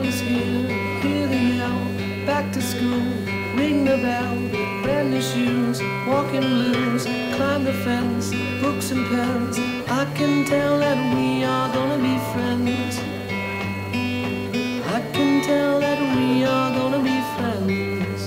is here, hear the yell, back to school, ring the bell, brand new shoes, walking blues, climb the fence, books and pens. I can tell that we are gonna be friends. I can tell that we are gonna be friends.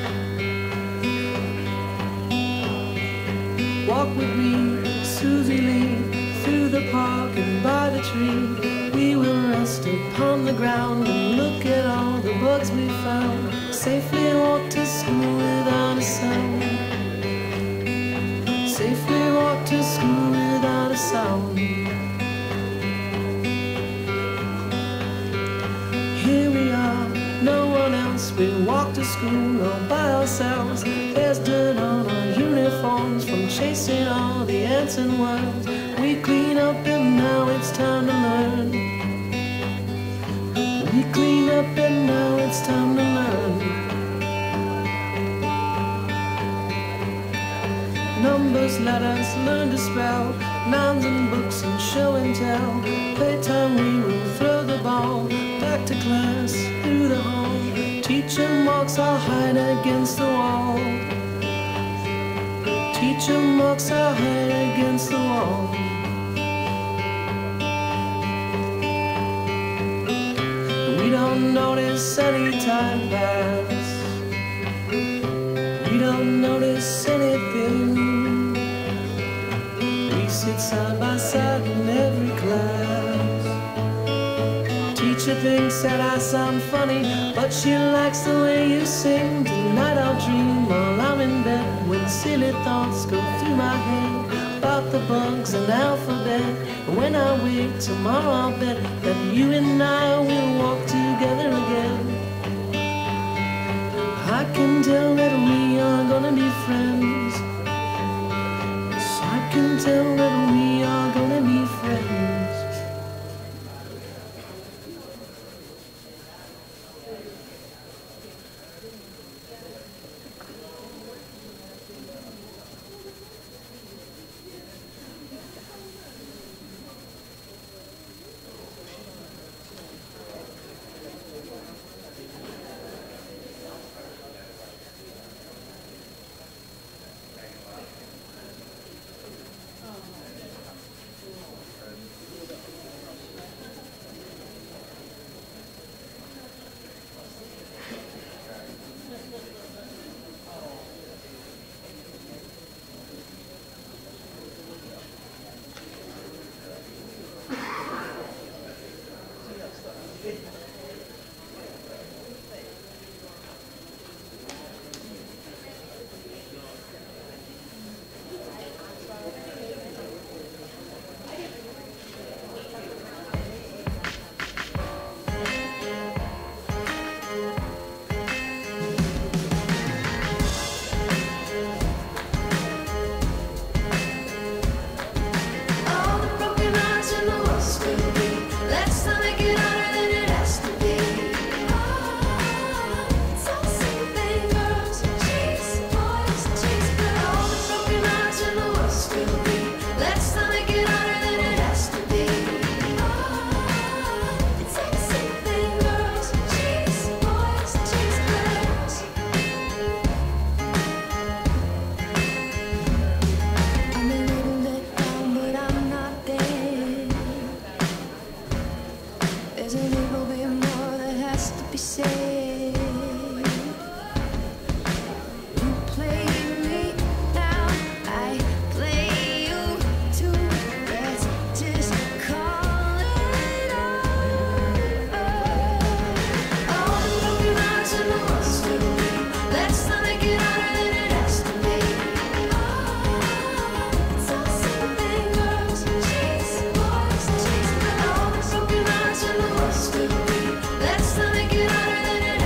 Walk with me, Susie Lee, through the park and by the tree. We will rest upon the ground and look at all the bugs we found. Safely walk to school without a sound. Safely walk to school without a sound. Here we are, no one else. We walk to school all by ourselves. There's dirt on our uniforms from chasing all the ants and worms. We clean up and now it's time to learn. We clean up and now it's time to learn. Numbers, letters, learn to spell, nouns and books and show and tell. Playtime we will throw the ball, back to class, through the hall. Teacher marks our hide against the wall. Teacher marks our hide against the wall. We don't notice any time pass. We don't notice anything. We sit side by side in every class. Teacher thinks that I sound funny, but she likes the way you sing. Tonight I'll dream while I'm in bed, when silly thoughts go through my head about the bugs and alphabet. And when I wake tomorrow I'll bet that you and I will walk together again. I can tell that we are gonna be friends. Yes, I can tell that we are gonna be friends. Let's not make it harder than it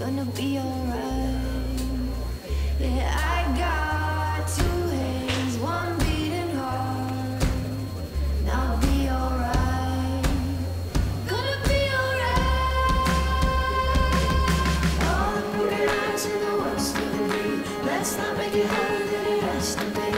gonna be alright. Yeah, I got two hands, one beating heart, and I'll be alright. Gonna be alright. All the broken hearts in the world still bleed. Let's not make it harder than it has to be.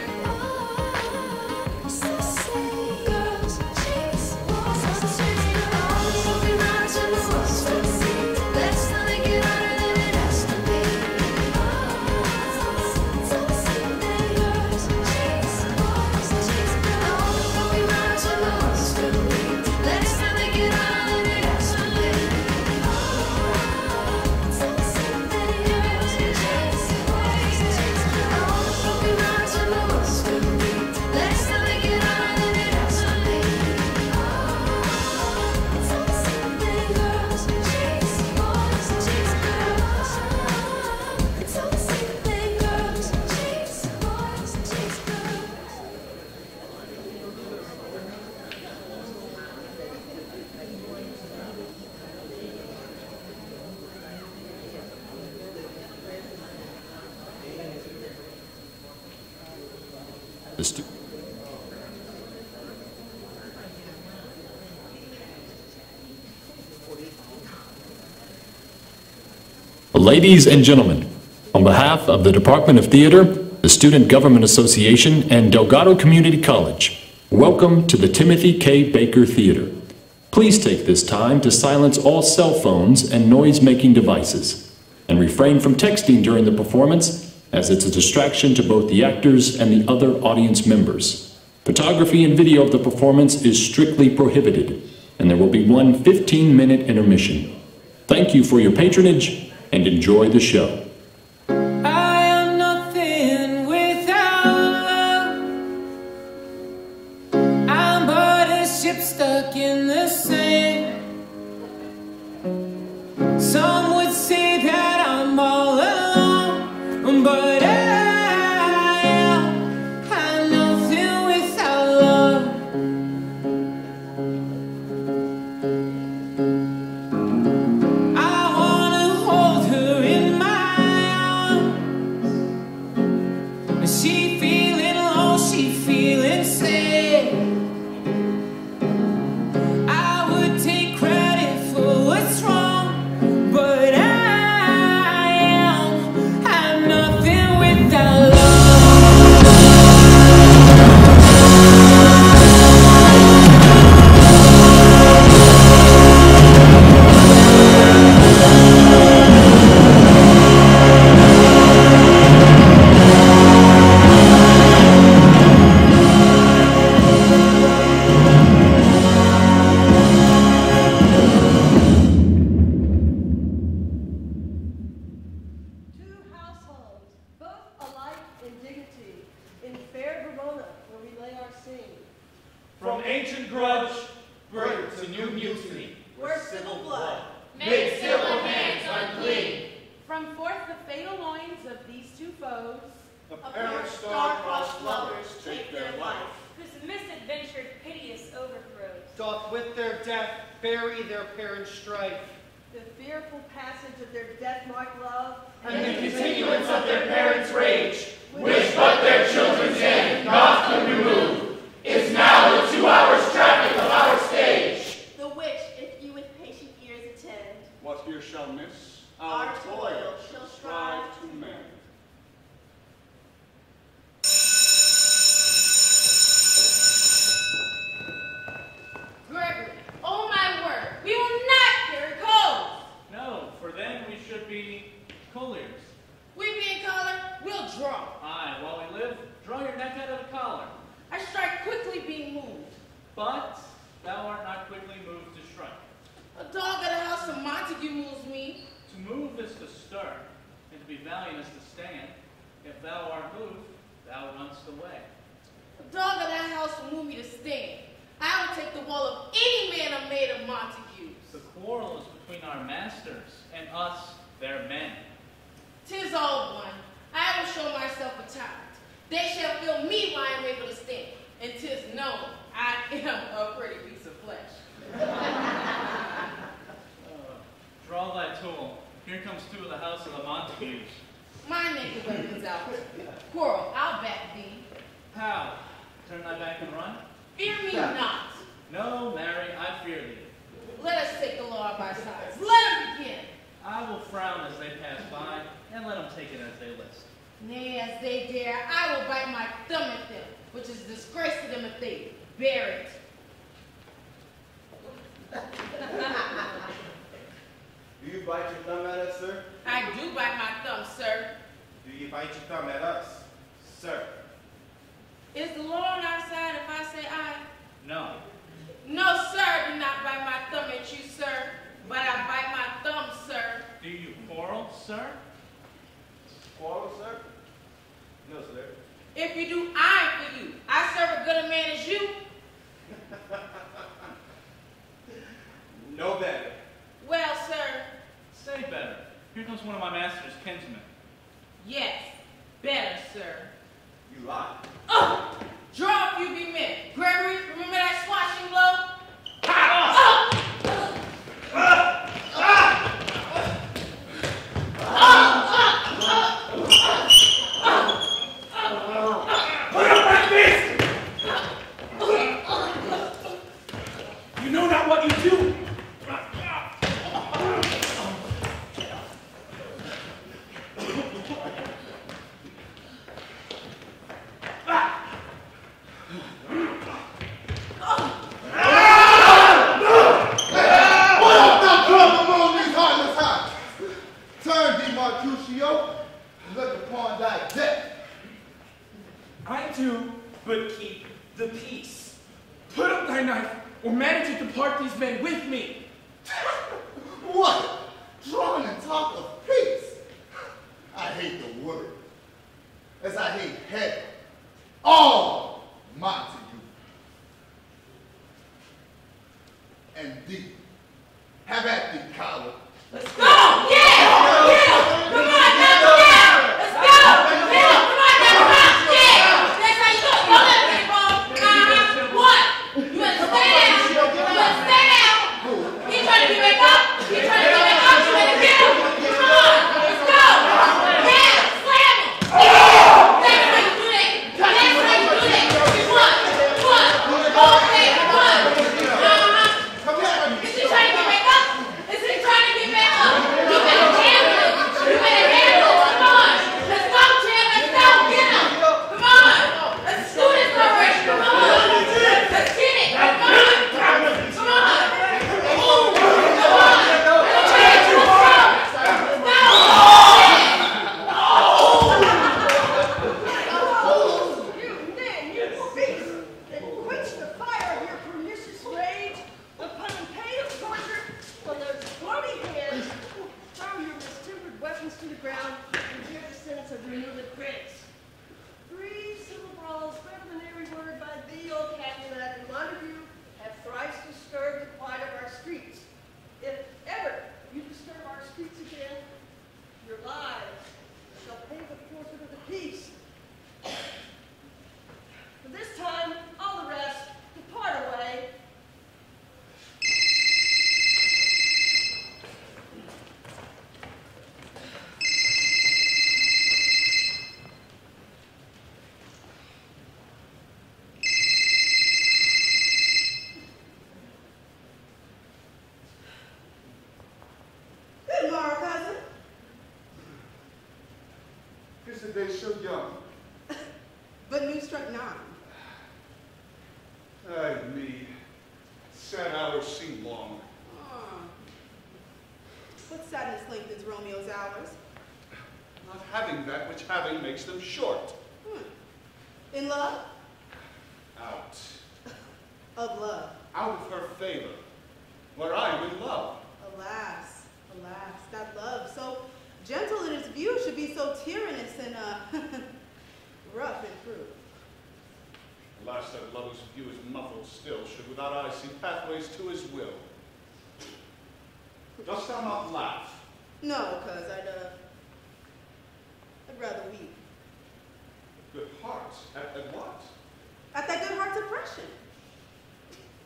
Ladies and gentlemen, on behalf of the Department of Theater, the Student Government Association, and Delgado Community College, welcome to the Timothy K. Baker Theater. Please take this time to silence all cell phones and noise-making devices, and refrain from texting during the performance, as it's a distraction to both the actors and the other audience members. Photography and video of the performance is strictly prohibited, and there will be one 15-minute intermission. Thank you for your patronage, and enjoy the show. I am nothing without love. I'm but a ship stuck in the sand. Some would say that I'm all alone, but I'm nothing without love. She feeling low, she feeling sad. I would take credit for what's wrong, but I'm nothing without love. From ancient grudge, great to new mutiny, where civil blood makes civil hands unclean. From forth the fatal loins of these two foes, a pair of star-crossed lovers take their life, whose misadventured piteous overthrows doth with their death bury their parents' strife. The fearful passage of their death-marked love, and the continuance of their parents' rage, which but their children's end not could remove, is now the 2 hours traffic of our stage. The which, if you with patient ears attend, what here shall miss, our toil shall strive to mend. Gregory, oh my word, we will not carry coals. No, for then we should be colliers. We being collar, we'll draw. Aye, while we live, draw your neck out of the collar. I strike quickly being moved. But thou art not quickly moved to strike. A dog at a house of Montague moves me. To move is to stir, and to be valiant is to stand. If thou art moved, thou runst away. A dog at that house will move me to stand. I will take the wall of any man a maid of Montagues. The quarrel is between our masters and us, their men. 'Tis old one. I will show myself a tyrant. They shall feel me while I am able to stand. And 'tis known I am a pretty piece of flesh. Draw thy tool. Here comes two of the house of the Montagues. My naked weapons out. Quarrel, I'll back thee. How? Turn thy back and run? Fear me not. No, Mary, I fear thee. Let us take the law of our sides. Let them begin. I will frown as they pass by, and let them take it as they list. Nay, as they dare, I will bite my thumb at them, which is a disgrace to them if they bear it. Do you bite your thumb at us, sir? I do bite my thumb, sir. Do you bite your thumb at us, sir? Is the law on our side if I say I? No. No, sir, do not bite my thumb at you, sir. But I bite my thumb, sir. Do you quarrel, sir? Quarrel, sir? No, sir. If you do, I'm for you. I serve a good a man as you. No better. Well, sir, Say better. Here comes one of my master's kinsmen. yes, better, sir. You lie. Oh! Draw if you be men. Gregory, remember that swashing blow? Put up that fist! You know not what you do. I do but keep the peace. Put up thy knife, or manage to depart these men with me. What? Drawing and talk of peace? I hate the word, as I hate heaven. All Montague. And thee. Have at thee, coward. Let's go! Yeah! Yeah! Come on now! Yeah! Let's go! Yeah! Come on now! Come on! Yeah! That's how you do it. Don't let me fall. What? You better stay down. You better stay down. He's trying to get back up. He's trying to get back up. You better get him. Come on. Let's go. Yeah! Slam him. That's how you do that. That's how you do that. What? What? Okay, what? Is he trying to get back up? Is he trying to get back up? You better handle it. You better handle it. Come on. Let's go, Tim. Let's go. Get him. Come on. Let's do this already. Come on. Let's get it. Come on. Come on. Come on. Let's try to do it. You men, you beast, that quench the fire of your pernicious rage, upon pain of torture, from those bloody hands, throw your mistempered weapons to the ground, and hear the sentence of removing critics. 3 civil brawls, better than every word by thee, O Capulet, and Montague, have thrice disturbed the quiet of our streets. If ever you disturb our streets again, your lives shall pay the forfeit of the peace. For this time, all the rest, depart away. Good morrow, cousin. Is the day so young? But new struck 9. Ay me, sad hours seem long. What sadness lengthens Romeo's hours? Not having that which having makes them short. In love? Out. Of love. Out of her favor, where I would love. Alas, alas, that love, so gentle in its view, should be so tyrannous and rough and cruel. Alas, that lover's view is muffled still, should without eyes see pathways to his will. Dost thou not laugh? No, cuz I'd rather weep. Good heart, at what? At that good heart's oppression.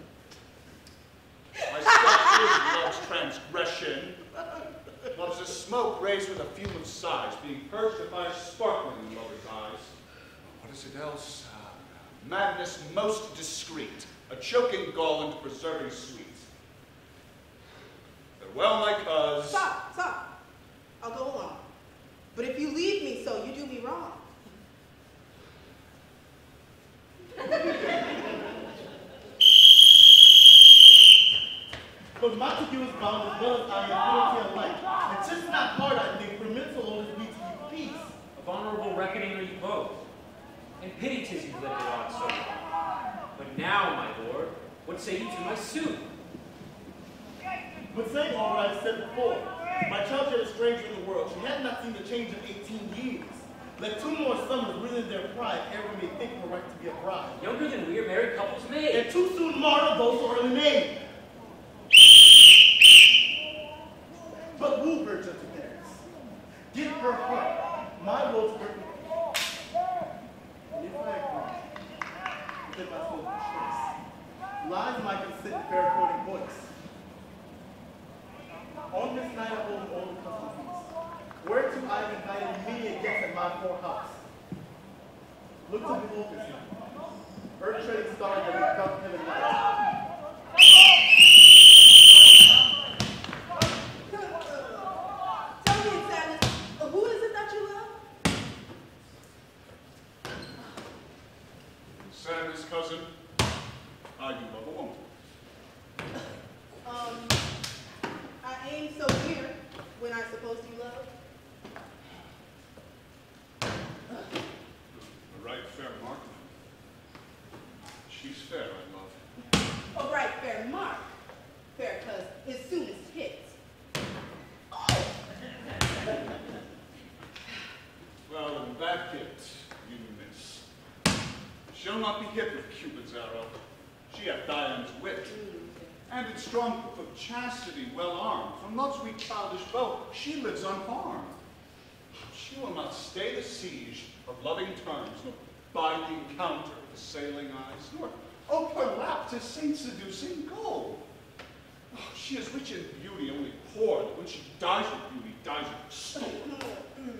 My step is love's transgression. Love's a smoke raised with a fume of sighs, being purged of fire sparkling in lover's eyes. What is it else? Madness most discreet, a choking gall and preserving sweet. Farewell, my cuz. Stop. I'll go along. But if you leave me so, you do me wrong. But Montague is bound as well as I am guilty alike. It's just not hard, I think, for men to always be to you peace. Of honorable reckoning are you both, and pity 'tis you've lived it on so long. But now, my lord, what say you to my suit? But saying all what I've said before, my child yet a stranger in the world. She had not seen the change of 18 years. Let 2 more summers within their pride ere we may think her right to be a bride. Younger than we are married couples made. And too soon martyr those who early made. But woo her, gentle parents. Give her heart. My will to her. And if I agree, within my soul's choice, lies my consent in fair according voice. On this night I hold all the custom feast, whereto I have invited many a guest at my poorhouse. Look to behold this night, earth-treading star that will come heaven light. Tell me in sadness, who is it that you love? In sadness, cousin, I do love a woman. I aim so near when I supposed you love. A right fair mark. She's fair, I love. A right fair mark. Fair cuz as soon as hit. Well, in that hit, you miss. She'll not be hit with Cupid's arrow. She hath Dian's wit. And in strong proof of chastity, well armed, from love's weak childish bow, she lives unharmed. She will not stay the siege of loving terms, nor bide the encounter with assailing eyes, nor ope her lap to saint-seducing gold. Oh, she is rich in beauty, only poor that when she dies with beauty, dies with store.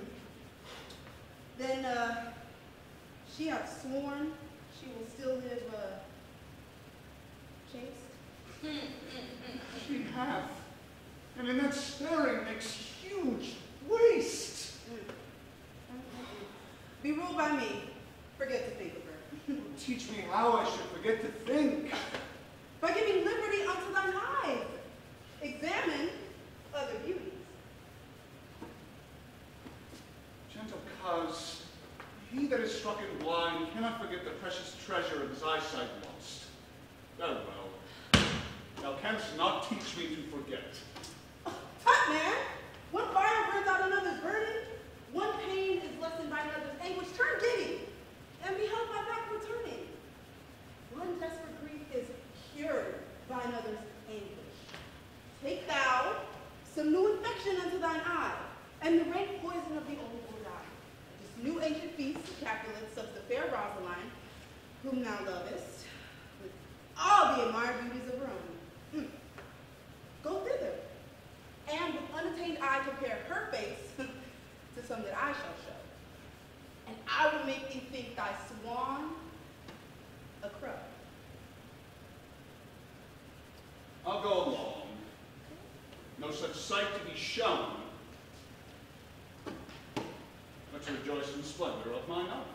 Then she hath sworn she will still live chaste. She hath, and in that staring makes huge waste. Be ruled by me. Forget to think of her. Teach me how I should forget to think. By giving liberty unto thine eyes. Examine other beauties. Gentle cuz, he that is struck in blind cannot forget the precious treasure of his eyesight lost. Very well. Thou canst not teach me to forget. Tut, man! One fire burns out another's burden. One pain is lessened by another's anguish. Turn giddy, and behold my back returning. One desperate grief is cured by another's anguish. Take thou some new infection unto thine eye, and the rank poison of the old will die. This new ancient feast, Capulets of the fair Rosaline, whom thou lovest, with all the admired beauties of Rome. Go thither, and with unattained eye compare her face to some that I shall show. And I will make thee think thy swan a crow. I'll go along. No such sight to be shown. Let's rejoice in splendor of mine own.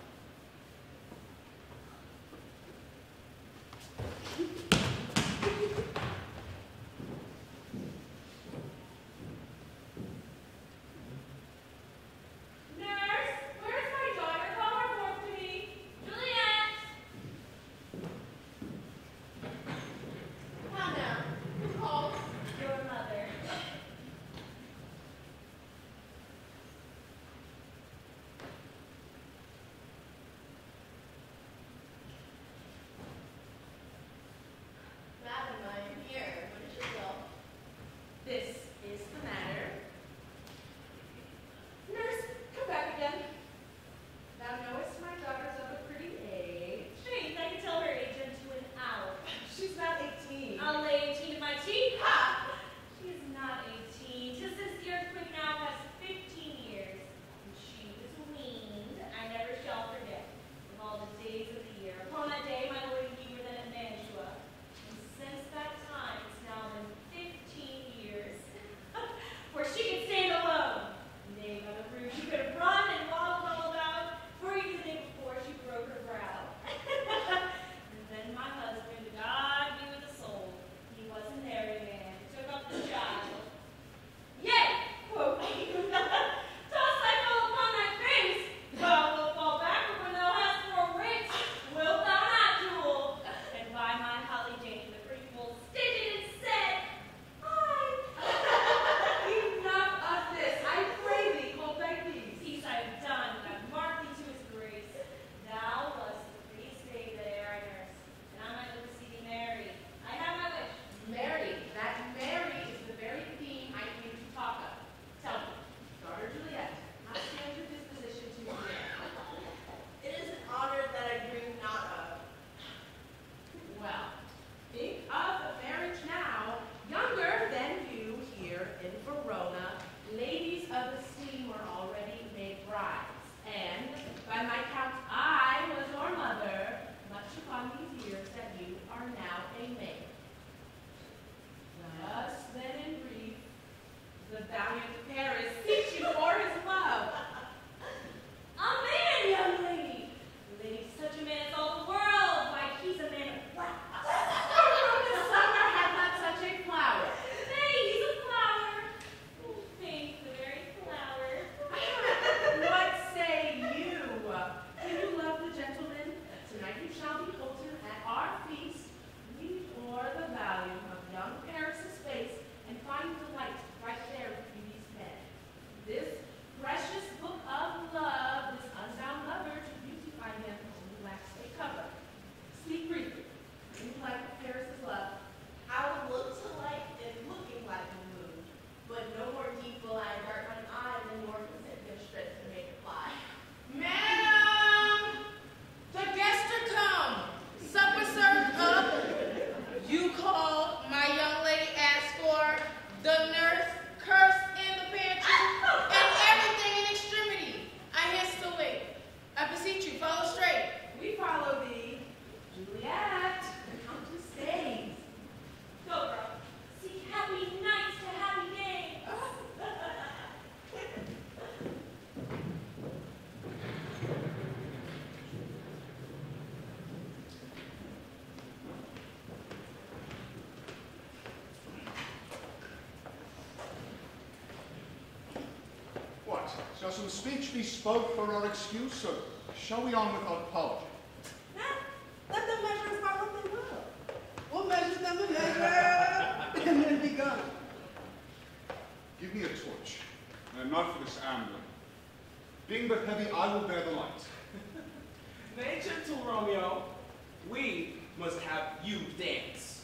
Shall some speech be spoke for our excuse, or shall we on without apology? Let them measure us by what they will. We'll measure them and measure, and then be gone. Give me a torch. I am not for this ambling. Being but heavy, I will bear the light. Nay, gentle Romeo, we must have you dance.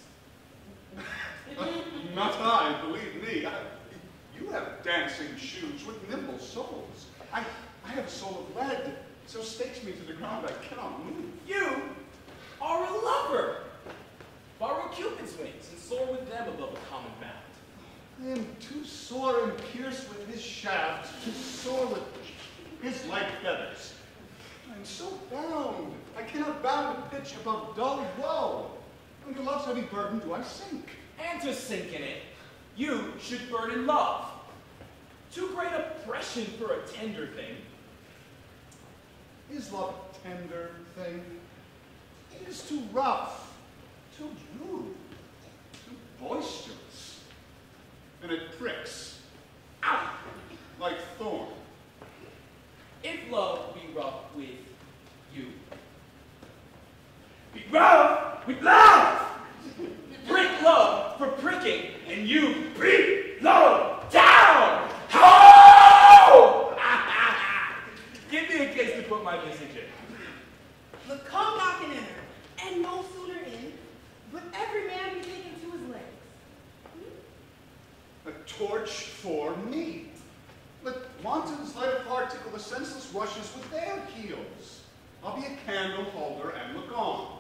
Not I, believe me. You have dancing shoes with nimble soles. I have a soul of lead, so stakes me to the ground I cannot move. You are a lover. Borrow Cupid's wings and soar with them above a common bound. I am too sore and pierced with his shaft to soar with his light feathers. I am so bound. I cannot bound a pitch above dull woe. Under love's heavy burden do I sink. And to sink in it, you should burn in love. Too great oppression for a tender thing. Is love a tender thing? It is too rough, too rude, too boisterous. And it pricks, out, like thorn. If love be rough with you, be rough with love! Prick love for pricking, and you prick love down! Ho! Give me a kiss to put my message in. Look, come knocking in her, and no sooner in, but every man be taken to his legs. A torch for me. Let wantons light a fire tickle the senseless rushes with their heels. I'll be a candle holder and look on.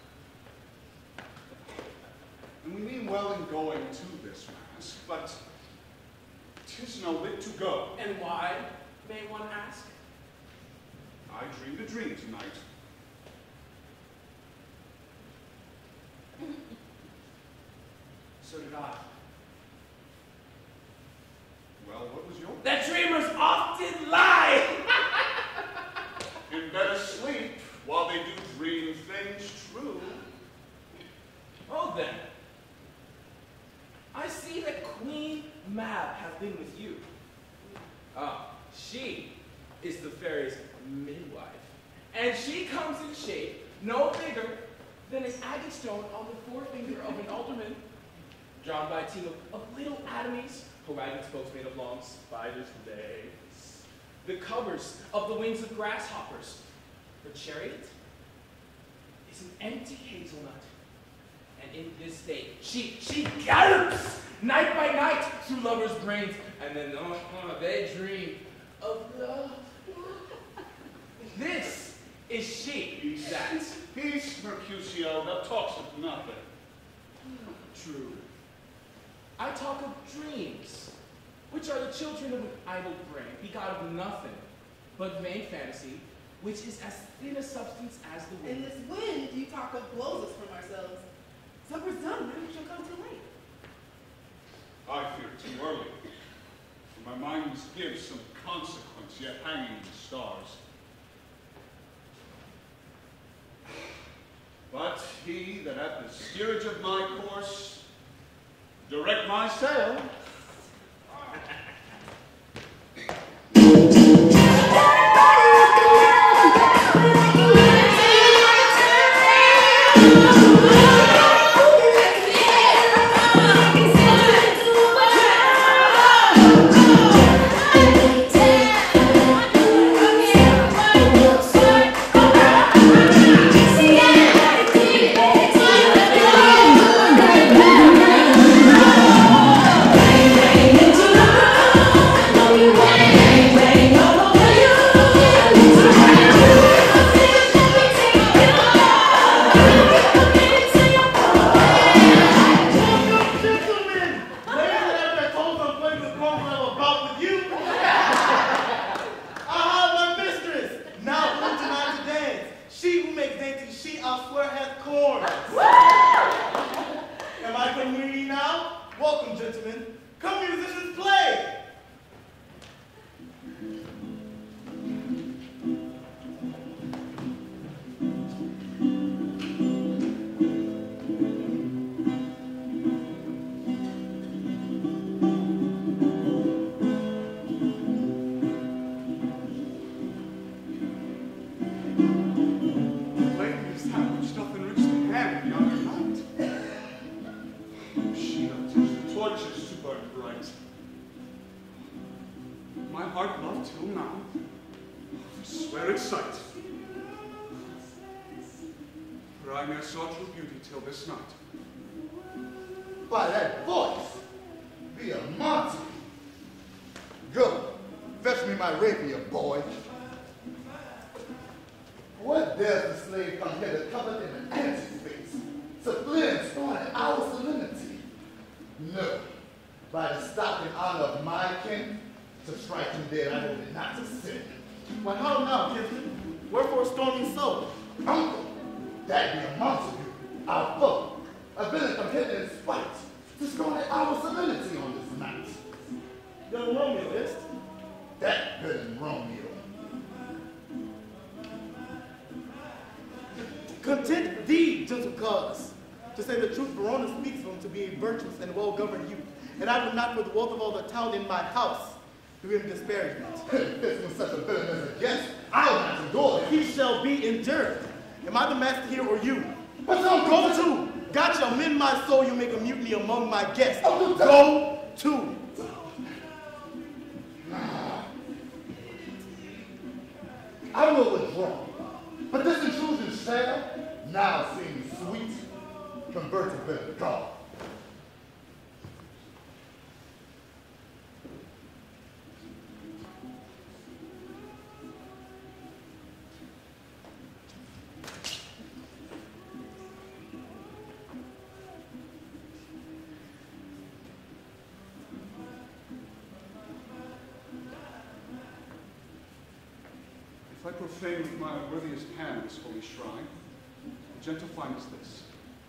And we mean well in going to this mass, but 'tis no whit to go. And why, may one ask? I dreamed a dream tonight. So did I. Well, what was yours? That dreamers often lie! In better sleep, while they do dream things true. Oh then, I see that Queen Mab has been with you. Ah, she is the fairy's midwife. And she comes in shape no bigger than an agate stone on the forefinger of an alderman, drawn by a team of little atomies, her wagon spokes made of long spiders' legs, the covers of the wings of grasshoppers. Her chariot is an empty hazelnut. And in this state, she gallops night by night through lovers' brains, and then they dream of love. This is she, that. Peace, Mercutio, thou talkst of nothing. True. I talk of dreams, which are the children of an idle brain, begot of nothing but vain fantasy, which is as thin a substance as the wind. And this wind you talk of blows us from ourselves. Supper's done, now we shall come too late. I fear too early, for my mind must give some consequence yet hanging in the stars. But he that at the steerage of my course direct my sail, until now. I swear it's sight. For I ne'er saw true beauty till this night. By that voice, be a monster. Go, fetch me my rapier, boy. What dares the slave come hither covered in an antic face, sublime scorning our solemnity? No, by the stock and honor of my kin, to strike him dead I hold it not to sin. Why, how now, kinsman? Wherefore storming so? Uncle, that be a monster, our foe, a villain come hither in spite, to scorn our solemnity on this night. Young Romeo, is that villain Romeo. Content thee, gentle cause. To say the truth, Verona speaks of him to be a virtuous and well-governed youth, and I would not for the wealth of all the town in my house do him disparagement. If with such a villain as a guest, I'll not endure it. He shall be endured. Am I the master here or you? But don't go to. God shall mend my soul, you make a mutiny among my guests. Go to. I will withdraw, but this intrusion shall now seem sweet, converted with God. If I profane with my worthiest hand this holy shrine, the gentle find is this.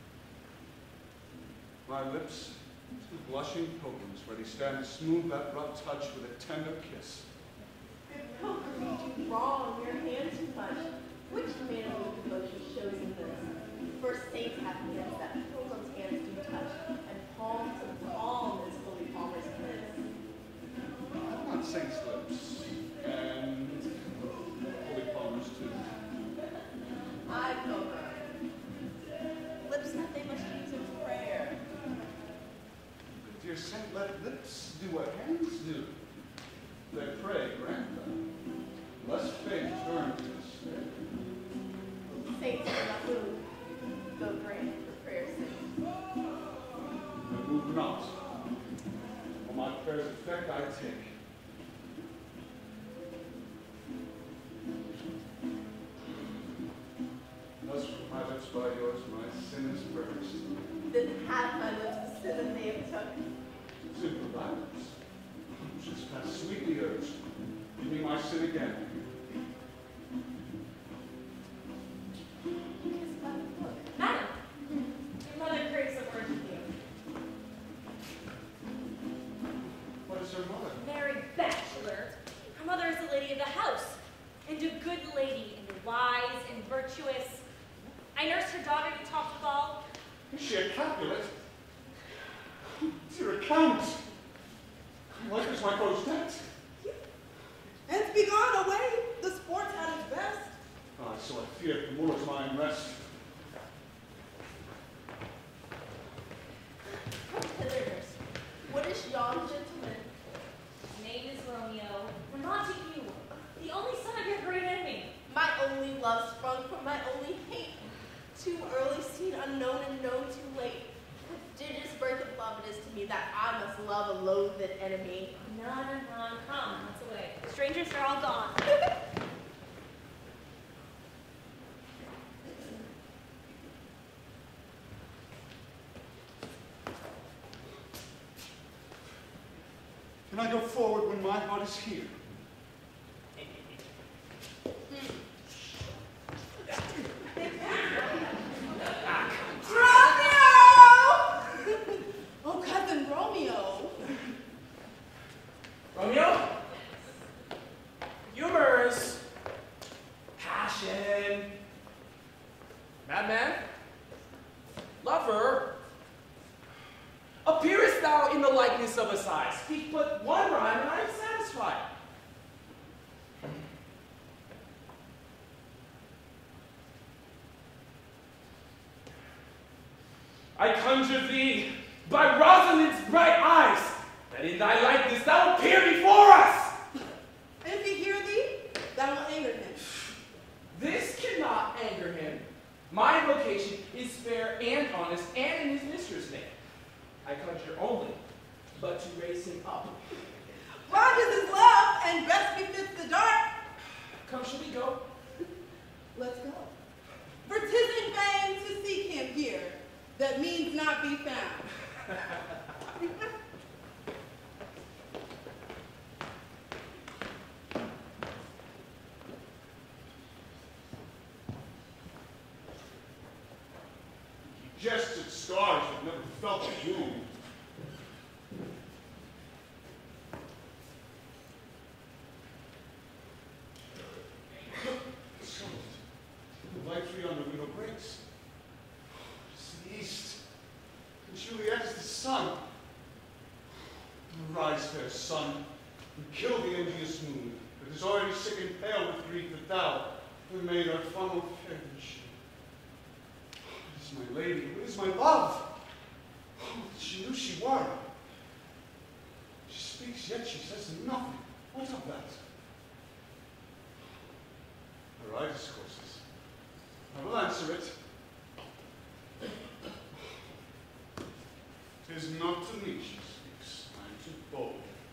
My lips, two blushing pilgrims, ready stand to smooth that rough touch with a tender kiss. If pilgrimage do wrong, your hands too much. Which manly devotion shows in this? First saints have hands that pilgrims' hands do touch, and palm to palm is holy palmer's kiss. I want saints' lips, and holy palmers too. I pilgrim. Lips that they must use in prayer. Dear saint, let lips do what hands do. They pray, grant them, lest fate turn to despair. Saints are not moved, though grant for prayer's sake. I move not, for my prayer's effect I take. Thus from my lips by yours, my sin is purged. Then have my lips the sin that they have took. Sin for thy lips, just pass sweetly urged. Give me my sin again. Madam, your mother craves a word with you. What is her mother? Married bachelor. Her mother is the lady of the house, and a good lady, and wise and virtuous. I nursed her daughter you talked with all. Is she a Capulet? Dear Count, what is my foe's debt? And be gone away. The sport's at its best. Ah, so I fear for Moore's mind rest. Come hither, nurse. What is yon gentleman? His name is Romeo, and Montague, the only son of your great enemy. My only love sprung from my only hate. Too early seen, unknown, and known too late. Prodigious birth of love it is to me that I must love a loathed enemy. None, come, that's away. The strangers are all gone. Can I go forward when my heart is here? Oh, cousin Romeo! Romeo? Humors. Passion. Madman? Lover? Appearest thou in the likeness of a sigh? Speak but one rhyme and I am satisfied. I conjure thee by Rosalind's bright eyes, that in thy likeness thou appear before us. And be vocation is fair and honest and in his mistress' name. I conjure only, but to raise him up. Broad is his love, and best befits the dark. Come, shall we go? Let's go. For 'tis in vain to seek him here, that means not be found. Jests at scars that never felt a wound. The light tree on the window breaks. It's the east, and Juliet is the sun. Arise, fair sun, and kill the envious moon, that is already sick and pale with grief that thou, who made our funnel fair and sheen. My lady, who is my love? Oh, she knew she were. She speaks, yet she says nothing. What of that? Her eye discourses. I will answer it. 'Tis not to me she speaks. I am too bold.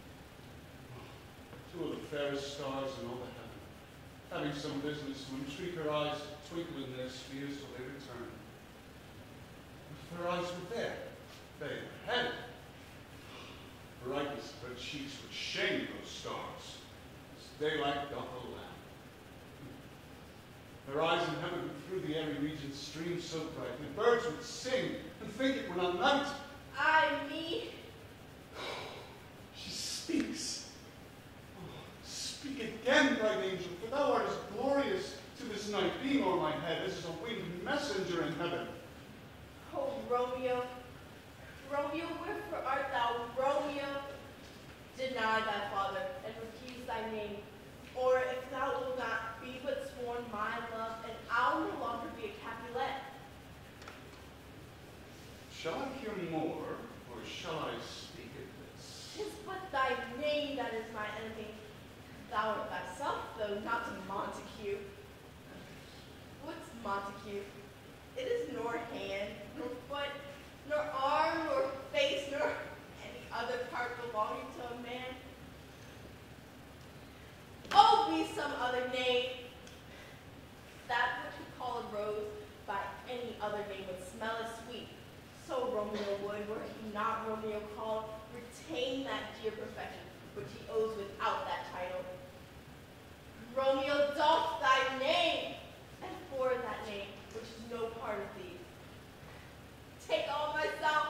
Two of the fairest stars in all the heaven, having some business to entreat her eyes to twinkle in their spheres till they return. Her eyes were there, they were headed. Brightness of her cheeks would shame those stars, as daylight doth a lamp. Her eyes in heaven through the airy regions streamed so bright, the birds would sing and think it were not night. Ay me. She speaks. Oh, speak again, bright angel, for thou art as glorious to this night, being o'er my head as is a winged messenger in heaven. Oh, Romeo, Romeo, wherefore art thou, Romeo? Deny thy father, and refuse thy name. Or if thou wilt not, be but sworn my love, and I'll no longer be a Capulet. Shall I hear more, or shall I speak at this? 'Tis but thy name that is my enemy. Thou art thyself, though, not to Montague. What's Montague? It is nor hand, nor foot, nor arm, nor face, nor any other part belonging to a man. Oh, be some other name. That which we call a rose by any other name would smell as sweet. So Romeo would, were he not Romeo called, retain that dear perfection which he owes without that title. Romeo doff thy name, and for that name, which is no part of thee, take all myself.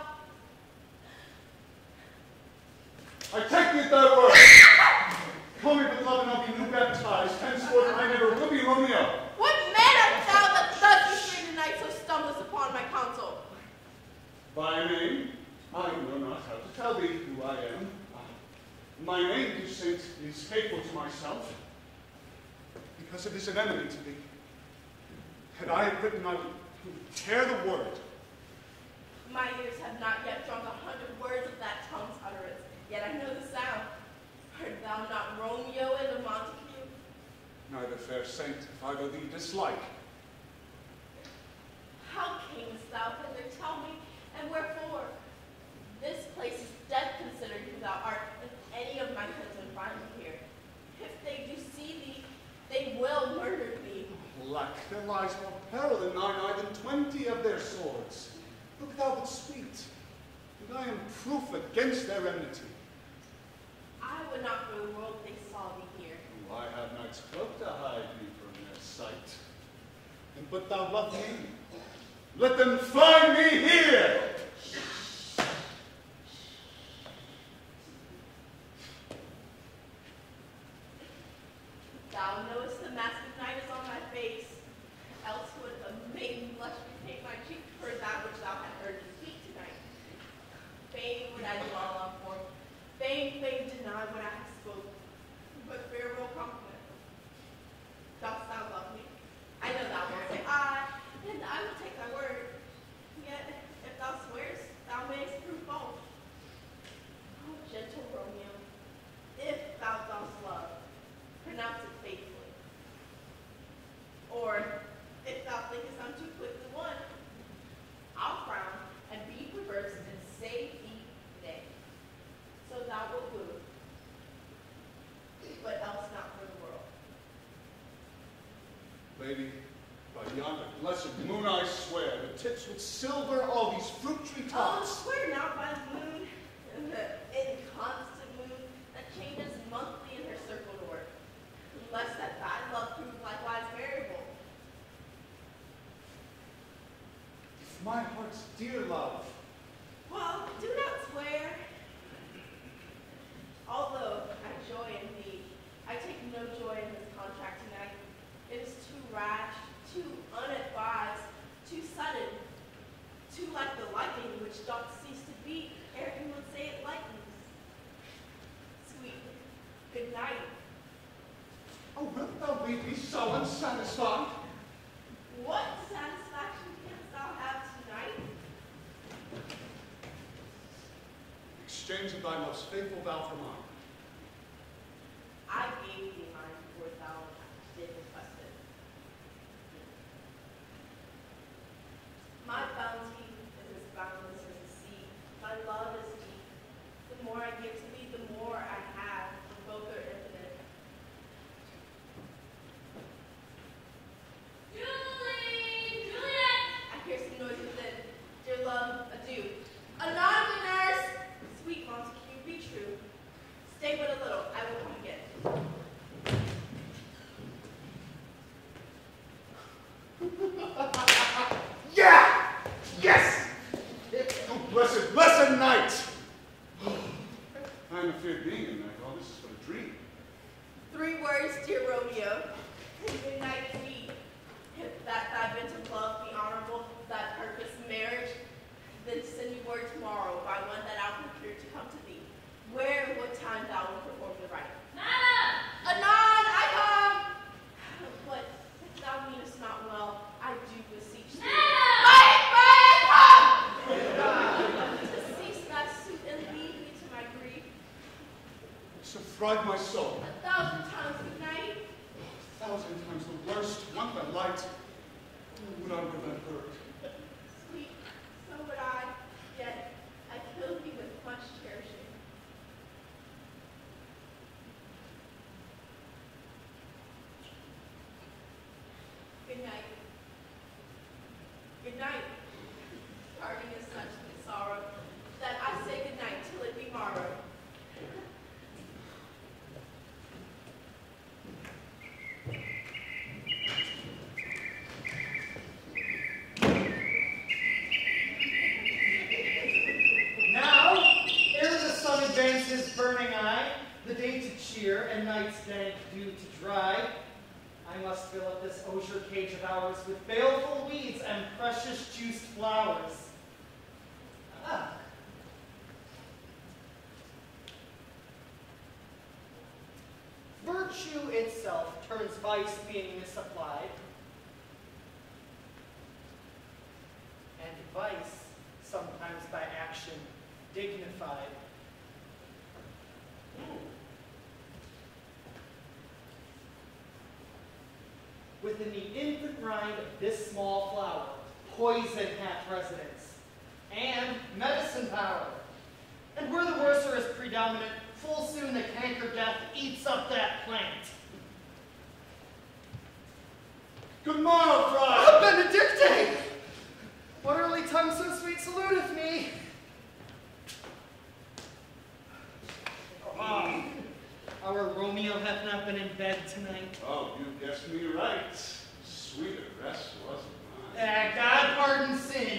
I take thee at thy word. Call me beloved, and I'll be new baptized. Henceforth I never will be Romeo. What man art thou that thus you tonight so stumblest upon my counsel? By name, I know not how to tell thee who I am. My name, you saint, is hateful to myself, because it is an enemy to thee. Had I it written, I would tear the word. My ears have not yet drunk 100 words of that tongue's utterance, yet I know the sound. Art thou not Romeo and the Montague? Neither, fair saint, if I go thee dislike. How camest thou hither, tell me, and wherefore? This place is death considered who thou art, and any of my kinsmen find me here. If they do see thee, they will murder thee. Alack, there lies more peril in thine eye than 20 of their swords. Look thou but sweet, and I am proof against their enmity. I would not for the world they saw thee here. Oh, I have night's cloak to hide me from their sight. And but thou love me, let them find me here! Thou knowest the mask of night is on my face, else would a maiden blush repaint my cheek for that which thou hast heard me speak tonight. Fain would I dwell on form, fain deny what I have spoken, but farewell compliment. Dost thou love me? I know thou wilt say aye, and I will take thy word. Yet, if thou swearest, thou mayest prove false. Oh, gentle Romeo, if thou dost love, pronounce it faithfully. Or, if thou thinkest I'm too quickly won, lady, by yonder blessed moon I swear, that tips with silver all these fruit tree tops. Swear not by the moon, the inconstant moon that changes monthly in her circled orb, unless that thy love prove likewise variable. If my heart's dear love. Well, do not swear. Although I joy in thee, I take no joy in this contract tonight. It is too rash, too unadvised, too sudden, too like the lightning which doth cease to beat ere he would say it lightens. Sweet, good night. Oh, wilt thou leave me so unsatisfied? What satisfaction canst thou have tonight? Exchange of thy most faithful vow for mine. I gave thee mine before thou did request it. My bounty is as boundless as the sea. My love is deep. The more I give to thee, the more I have, for both are infinite. Julie! Juliet! I hear some noise within. Dear love, adieu. Anonymous nurse! Sweet Montague, be true. Stay but a little, I will come again. Yeah! Yes! Oh, blessed night! I'm afraid being a night, all this is but a dream. 3 words, dear Romeo, and good night indeed. If that thy bent of love be honorable, thy purpose marriage, then send me word tomorrow by one that I'll procure to come to thee. Where and what time thou wilt perform the rite. Nana! Anon, I come! But if thou meanest not well, I do beseech thee. Nana! To cease thy suit and lead me to my grief. So fried my soul. 1,000 times good night. 1,000 times the worst, one by light. Oh, would I were that bird. Sweet, so would I, yet I kill thee with much cherishing. Good night. Good night. Parting is such with sorrow that I say good night till it be morrow. Now, ere the sun advances burning eye, the day to cheer and night's dank dew to dry, I must fill up this osier cage of ours with baleful weeds and precious juiced flowers. Ah. Virtue itself turns vice being misapplied, and vice sometimes by action dignified. Within the infant rind of this small flower, poison hath residence, and medicine power. And where the worser is predominant, full soon the canker death eats up that plant. Good morrow, Friar! Oh, Benedicte! What early tongue so sweet saluteth me? Ah, our Romeo hath not been in bed tonight. Oh, you guessed me right. Sweeter rest wasn't mine. God pardon sin.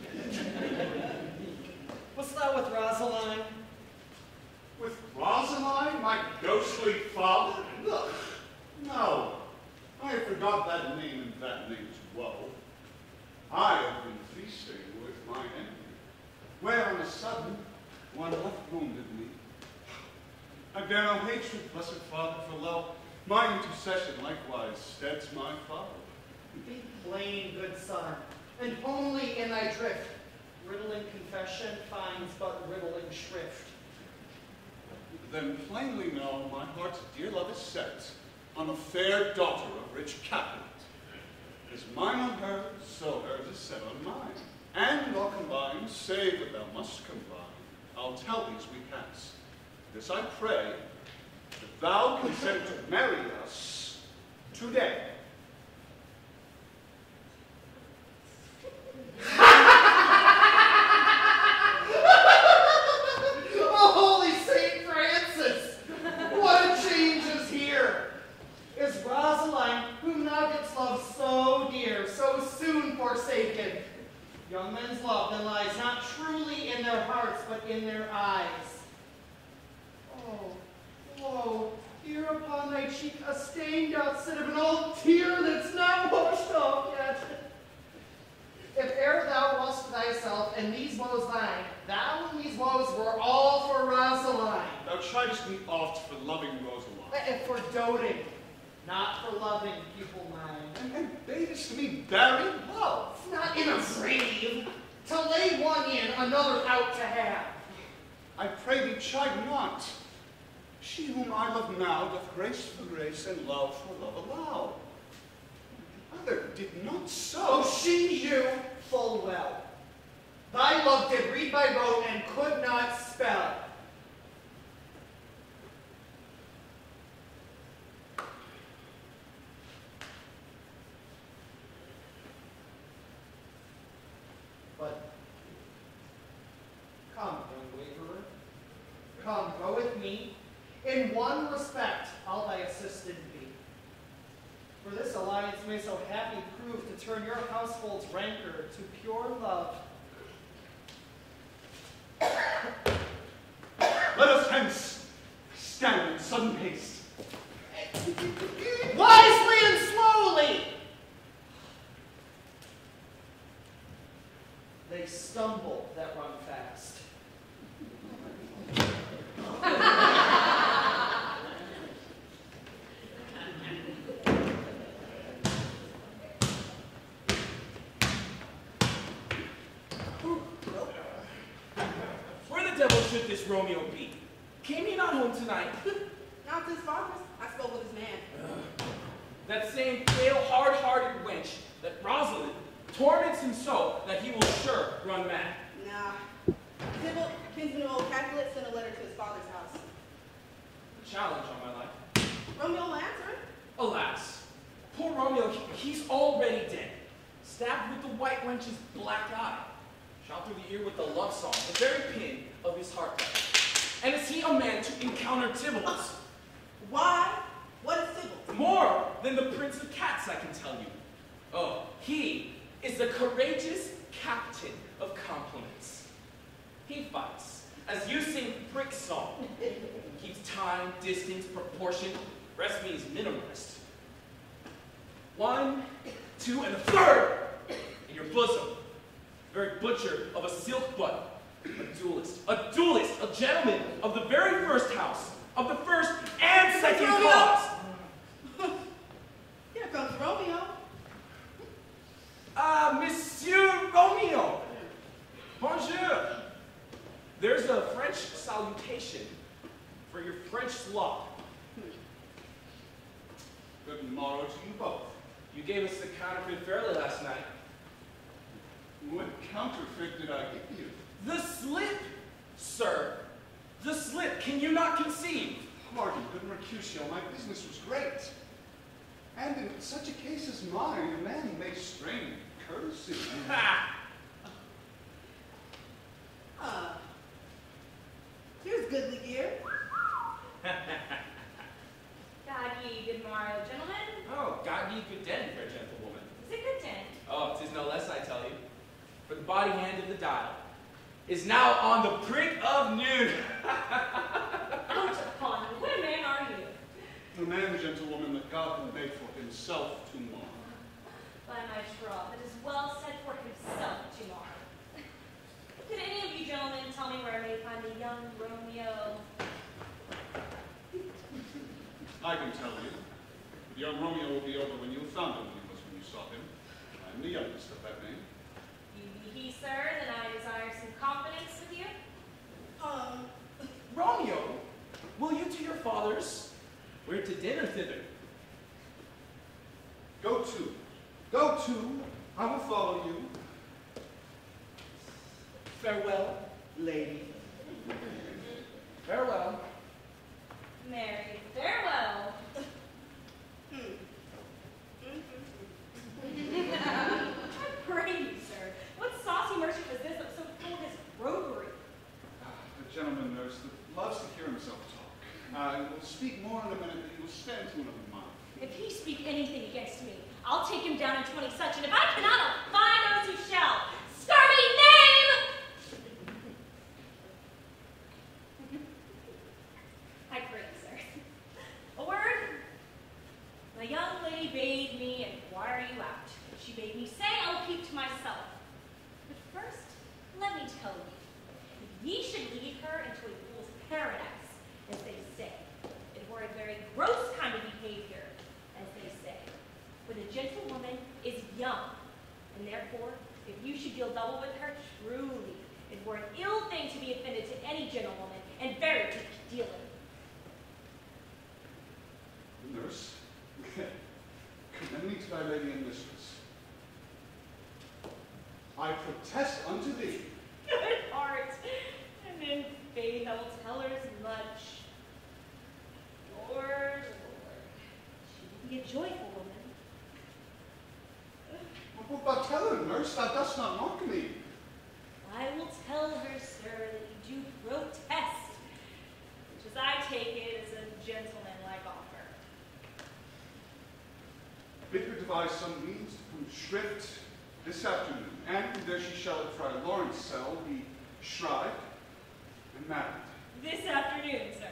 Wast thou with Rosaline? With Rosaline, my ghostly father? Look, no. I have forgot that name and that name's woe. I have been feasting with my enemy, where on a sudden one hath wounded me. I bear no hatred, blessed Father, for lo, my intercession likewise steads my father. Be plain, good son, and only in thy drift. Riddling confession finds but riddling shrift. Then plainly know my heart's dear love is set on a fair daughter of rich cabinet. As mine on hers, so hers is set on mine. And all combined, save that thou must combine, I'll tell these we hence. This I pray, that thou consent to marry us today. mistaken. Young men's love then lies not truly in their hearts, but in their eyes. Oh, lo, here upon thy cheek a stain doth sit of an old tear that's not washed off yet. If e'er thou wast thyself, and these woes thine, thou and these woes were all for Rosaline. Thou tridest me oft for loving Rosaline. And for doting, not for loving, pupil mine. And badest me bury love. Not in a grave, to lay one in, another out to have. I pray thee chide not. She whom I love now doth grace for grace and love for love allow. Other did not so. Oh, she knew full well. Thy love did read by rote and could not spell. But come, young waverer, come, go with me. In one respect, I'll thy assistant be. For this alliance may so happy prove to turn your household's rancor to pure love. Let us hence stand in sudden haste. Wisely and slowly! They stumble that run fast. Where the devil should this Romeo be? Came he not home tonight? Not to his father's. I spoke with his man. That same pale, hard-hearted wench, that Rosalind, torments him so that he will sure run mad. Nah. Tybalt, kinsman of old Capulet, sent a letter to his father's house. A challenge on my life. Romeo will answer it. Alas, poor Romeo, he's already dead. Stabbed with the white wench's black eye. Shot through the ear with the love song, the very pin of his heart. And is he a man to encounter Tybalt? Why? What is Tybalt? More than the Prince of Cats, I can tell you. Oh, he is the courageous captain of compliments. He fights, as you sing brick song. Keeps time, distance, proportion. Rest means minimalist. 1, 2, and a third in your bosom. Very butcher of a silk button. A duelist, a gentleman of the very first house, of the first and second cause. Here comes Romeo. Ah, Monsieur Romeo. Bonjour. There's a French salutation for your French slop. Good morrow to you both. You gave us the counterfeit fairly last night. What counterfeit did I give you? The slip, sir. The slip. Can you not conceive? Pardon, good Mercutio, my business was great. And in such a case as mine, a man may strain courtesy. Ha! Here's goodly gear. God ye good morrow, gentlemen. Oh, God ye good den, fair gentlewoman. Is it good den? Oh, 'tis no less, I tell you. For the body hand of the dial is now on the prick of noon. Out upon you. What a man are you? A man, gentlewoman, that God will make for himself tomorrow. By my troth, it is well said for himself tomorrow. Could any of you gentlemen tell me where I may find the young Romeo? I can tell you. The young Romeo will be over when you found him when you saw him. I am the youngest of that name. You be he, sir, then I desire some confidence with you. Romeo, will you to your father's? We're to dinner thither. Go to. I will follow you. Farewell, lady. Farewell. Marry, farewell. I pray you, sir, what saucy merchant was this that was so full of his roguery? A gentleman, nurse, that loves to hear himself talk. We'll speak more in a minute, but he will stand to another month. If he speak anything against me, I'll take him down in 20 such, and if I cannot, I'll find those who shall. Scurvy name! I pray, sir. A word? The young lady bade me inquire you out. She bade me say I will keep to myself. But first, let me tell you, if ye should lead her into a fool's paradise, as they say, it were a very gross kind of behavior, as they say. For the gentlewoman is young, and therefore, if you should deal double with her, truly, it were an ill thing to be offended to any gentlewoman, and very weak dealing. Nurse, commend me to thy lady and mistress. I protest unto thee. Good heart, and in faith I will tell her as much. Lord, she will be a joyful woman. But tell her, nurse, thou dost not mock me. I will tell her, sir, that you do protest, which as I take it is a gentlemanlike offer. Bid her devise some means to come shrift this afternoon, and there she shall at Friar Lawrence' cell be shrived and married. This afternoon, sir.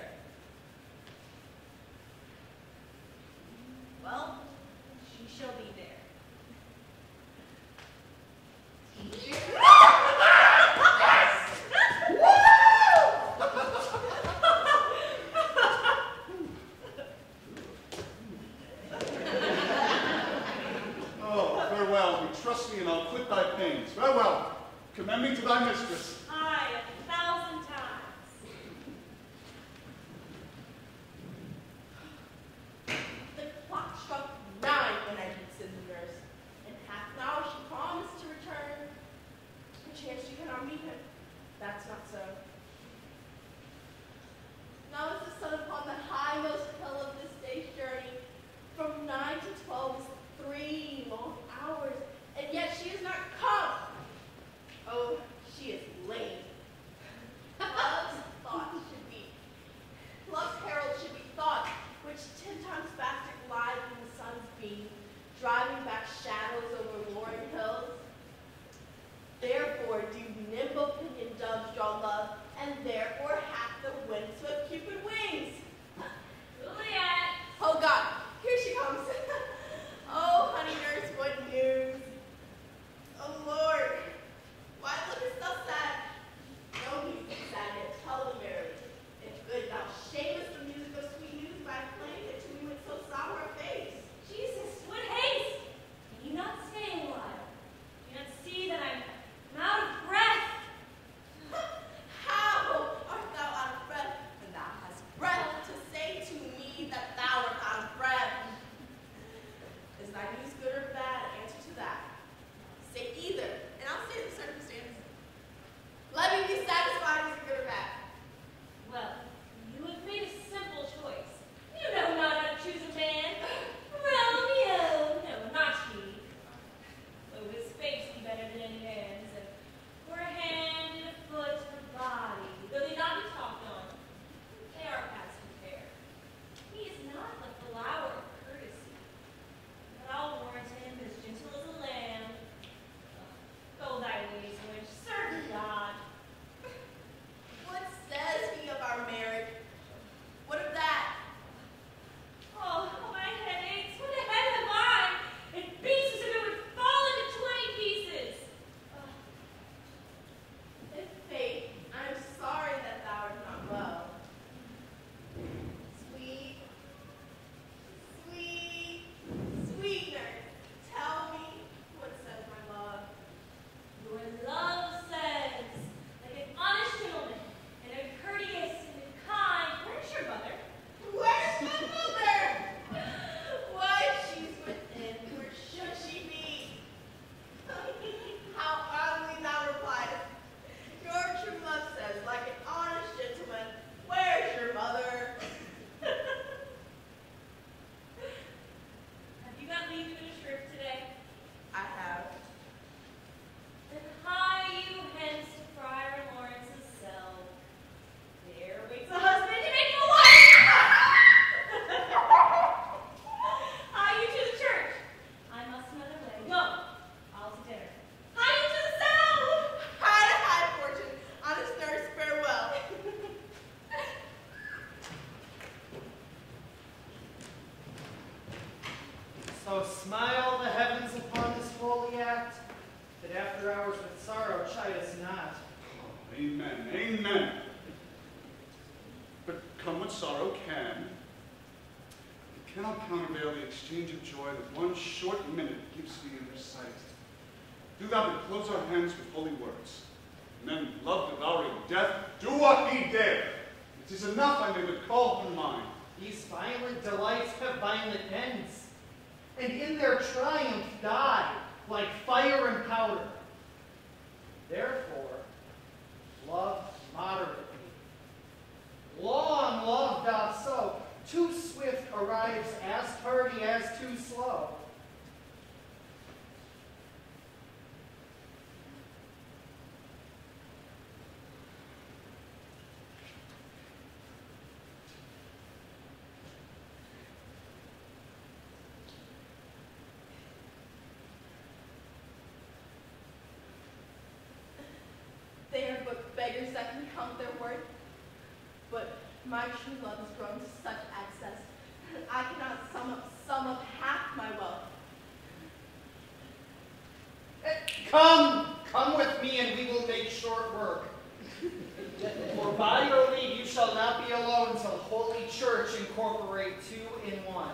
Well, she shall be there. Oh, farewell. Trust me, and I'll quit thy pains. Farewell. Commend me to thy mistress. Aye, 1,000 times. The clock struck 9 when I reached the nurse. In half an hour she promised to return. Perchance she cannot meet him. That's not so. Now is the sun upon the highmost hill of this day's journey. From 9 to 12 is 3 long hours, and yet she has not come. Oh, she is late. So smile the heavens upon this holy act, that after hours with sorrow chide us not. Oh, amen, amen. But come what sorrow can, it cannot countervail the exchange of joy that one short minute gives me in their sight. Do thou but close our hands with holy words, and then love devouring death, do what he dare. It is enough I may but call her mine. These violent delights have violent ends, and in their triumph die like fire and powder. Therefore, love moderately. Long love doth so, too swift arrives as tardy as too slow. They are but beggars that can count their worth. But my true love has grown to such excess that I cannot sum up half my wealth. Come with me and we will make short work. For by your leave you shall not be alone till Holy Church incorporate two in one.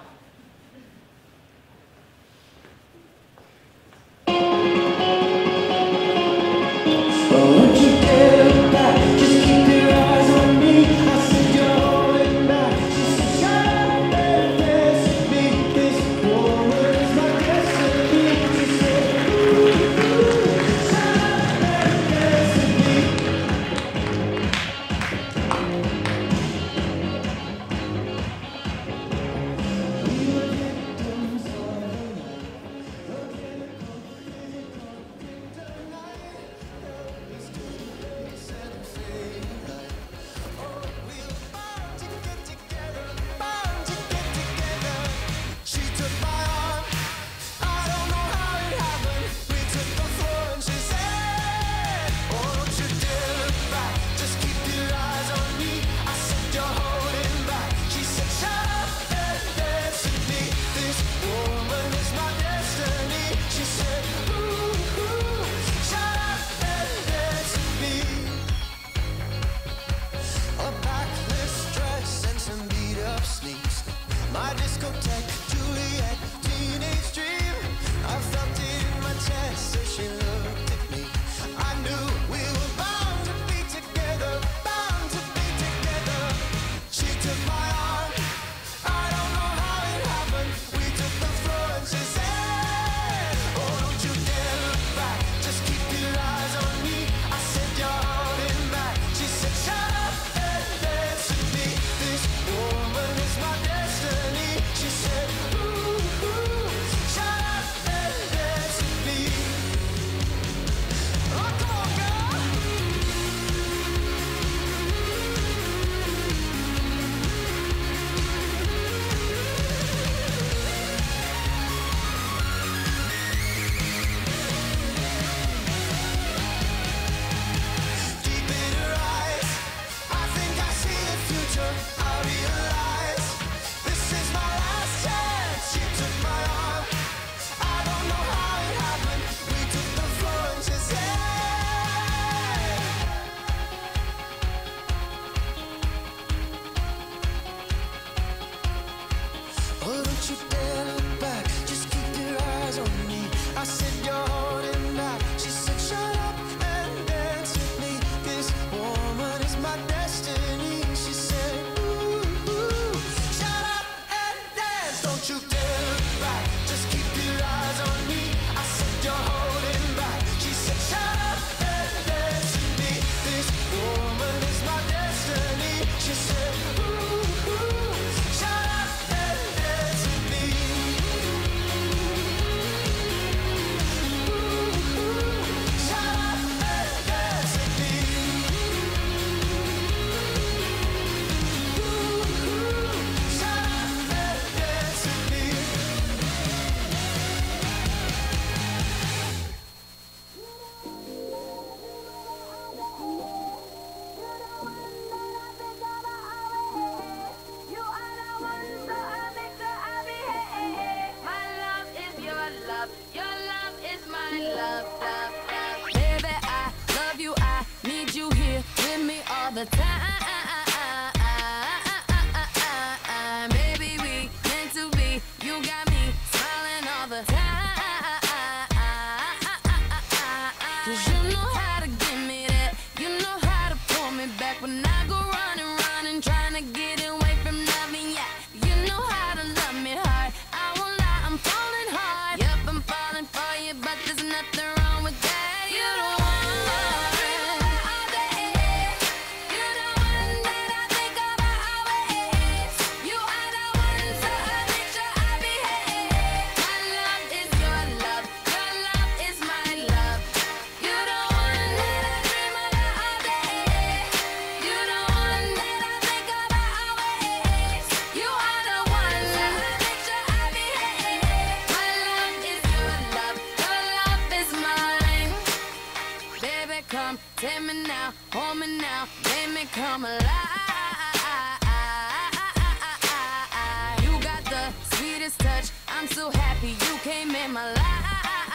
all the time. 'Cause you know how to give me that. You know how to pull me back when I go running, running, trying to get away from loving ya. You know how to love me hard. I won't lie, I'm falling hard. Yep, I'm falling for you, but there's nothing wrong with that. You don't want all day. You're the one that I think about always. You are the one, so I make sure I behave. My love is your love is my love. You're the one that I dream about all day. You're the one that I think about always. You are the one, so I make sure I behave. My love is your love is mine. Baby, come take me now, hold me now, make me come alive. You got the sweetest touch, I'm so happy you came in my life.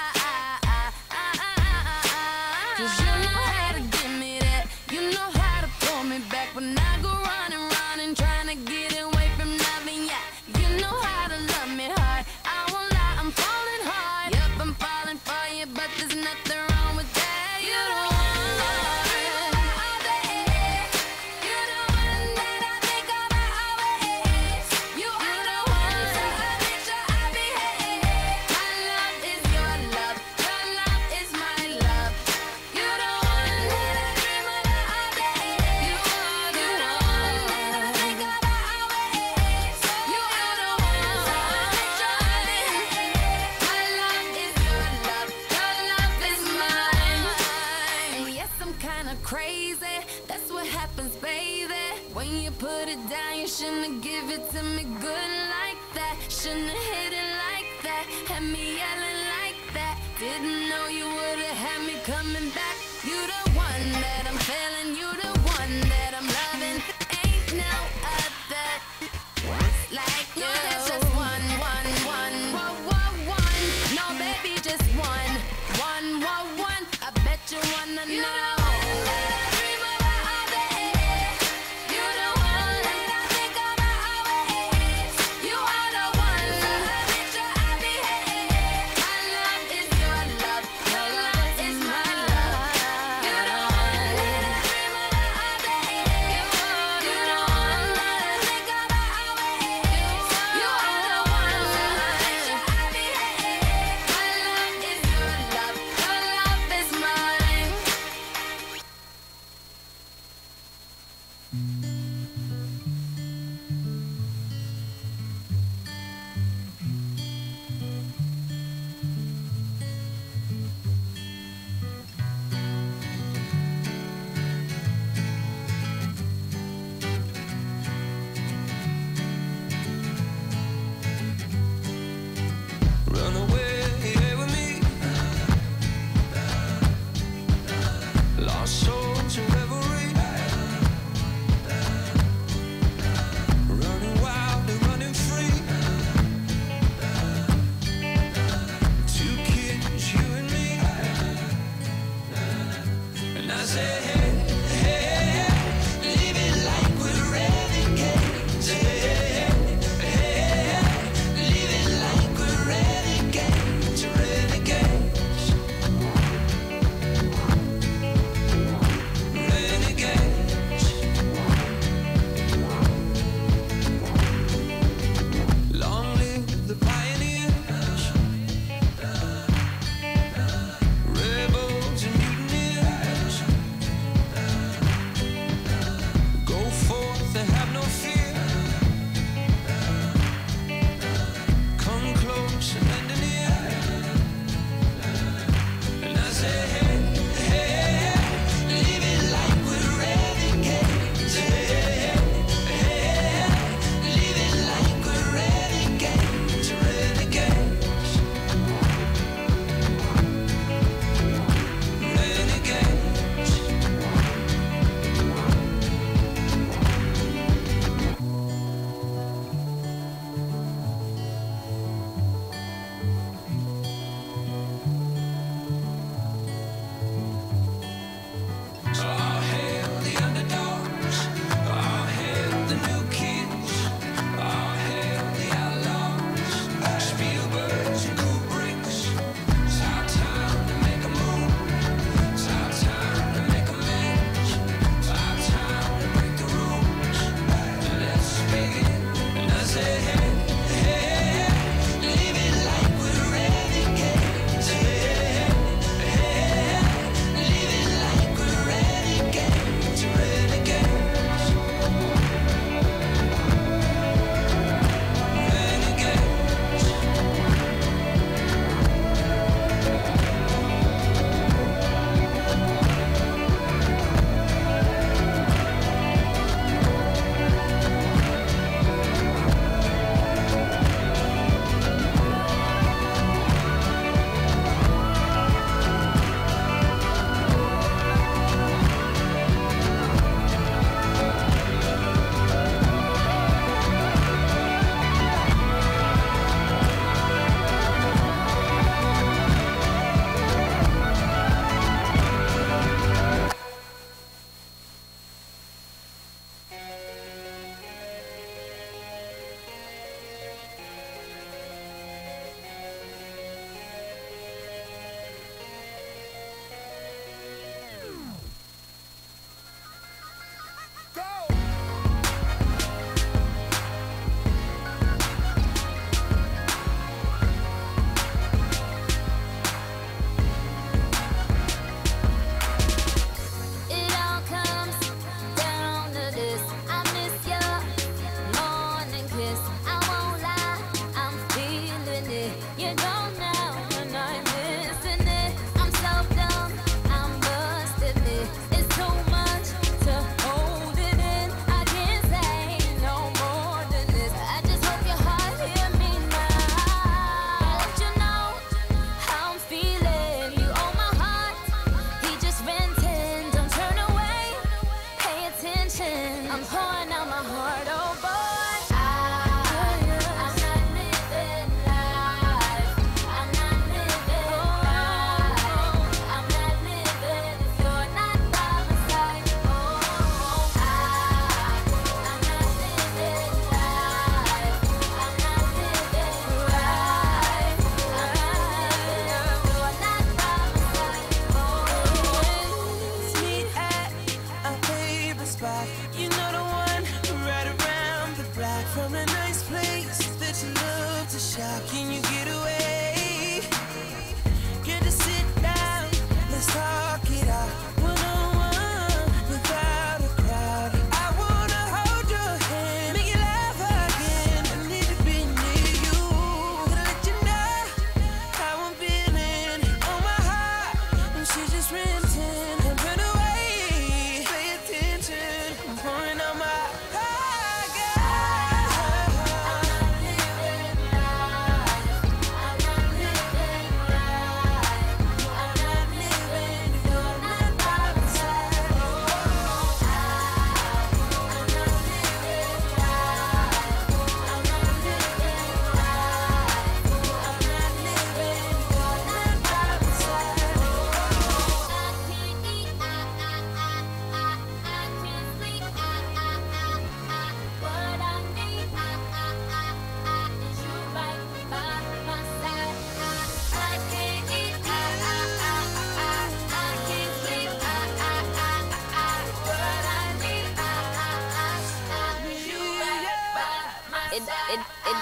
'Cause you know how to give me that. You know how to pull me back when I go running, running, trying to get away from loving ya. You know how to love me hard. I won't lie, I'm falling hard. Yep, I'm falling for you, but there's nothing wrong with that. You don't want all day. You're the one that I think about always. You are the one, so I make sure I behave. My love is your love is my love. You're the one that I dream about all day. You're the one that I think about always. You are the one, so I make sure I behave. My love is your love is mine. And yes, I'm kinda crazy. That's what happens, baby. When you put it down, you shouldn't give it to me good like that. Shouldn't have hit it like that. Had me yelling like that. Didn't know you would've had me coming back. You the one that I'm feeling. You the one that I'm loving. Ain't no other like you. There's just one. No, baby, just one. I bet you wanna know. You're the one that I dream about all day. You're the one that I think about always. You are the one, so I make sure I behave. My love is your love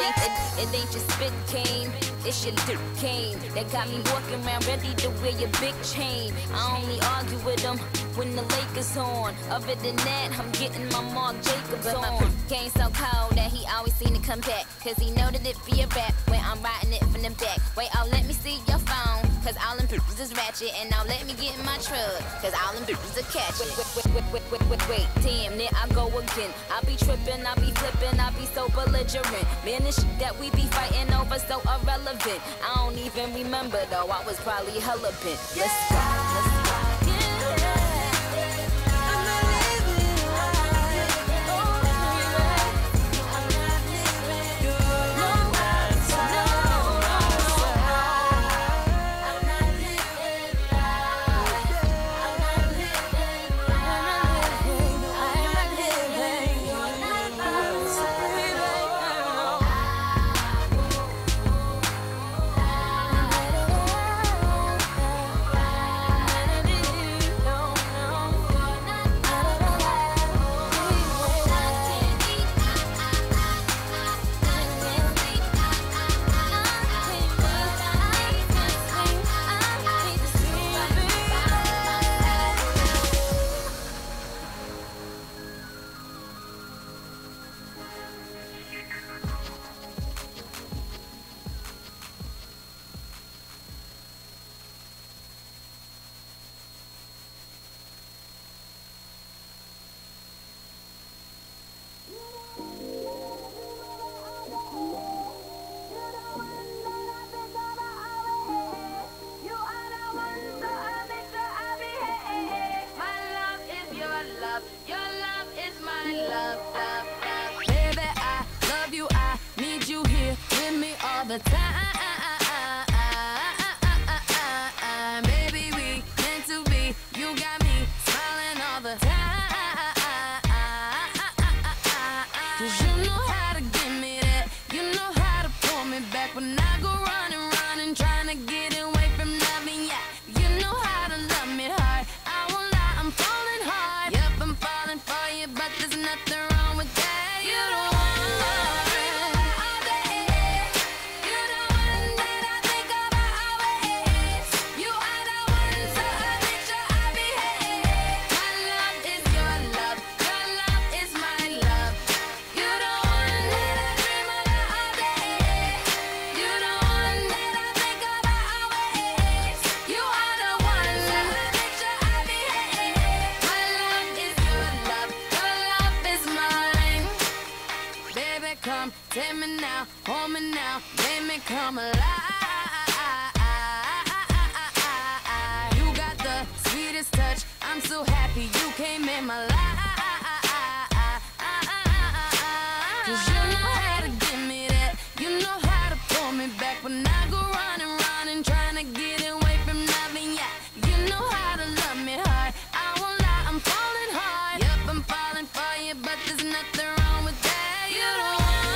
It ain't your spit cane, it's your dick cane. That got me walking around ready to wear your big chain. I only argue with them when the Lakers on. Other than that, I'm getting my Mark Jacobs on. But my game so cold that he always seem to come back, cause he know that it be a rap when I'm riding it from the back. Wait, oh, let me see your phone, cause all them bitches is ratchet. And now let me get in my truck, cause all them bitches are catch it. Wait, damn, there I go again. I be tripping, I be flipping, I be so belligerent. Man, this shit that we be fighting over so irrelevant. I don't even remember though, I was probably hella bent. Let's go, let's go. The time, baby, we meant to be. You got me smiling all the time. 'Cause you know how to give me that. You know how to pull me back when I go running, trying to get away from loving ya. You know how to love me hard. I won't lie, I'm falling hard. Yep, I'm falling for you, but there's nothing wrong with that. You don't want love. Come, take me now, hold me now, make me come alive. You got the sweetest touch, I'm so happy you came in my life. 'Cause you know how to give me that, you know how to pull me back when I go running, trying to get away from loving ya. You know how to love me hard, I won't lie, I'm falling hard. Yep, I'm falling for you, but there's nothing wrong with that. You don't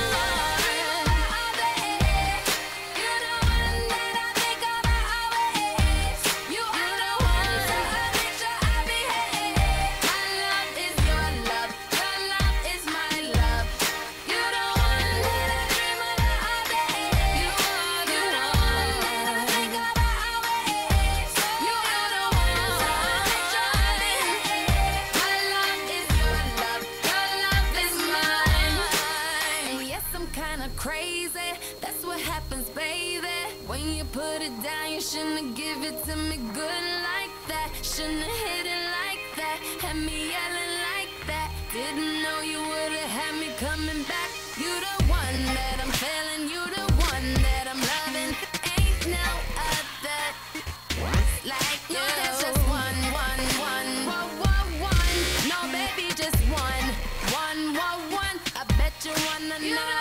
crazy, that's what happens, baby. When you put it down, you shouldn't give it to me good like that. Shouldn't have hit it like that, had me yelling like that. Didn't know you would've had me coming back. You the one that I'm feeling, you the one that I'm loving. Ain't no other like you. There's just one. No, baby, just one. I bet you wanna know.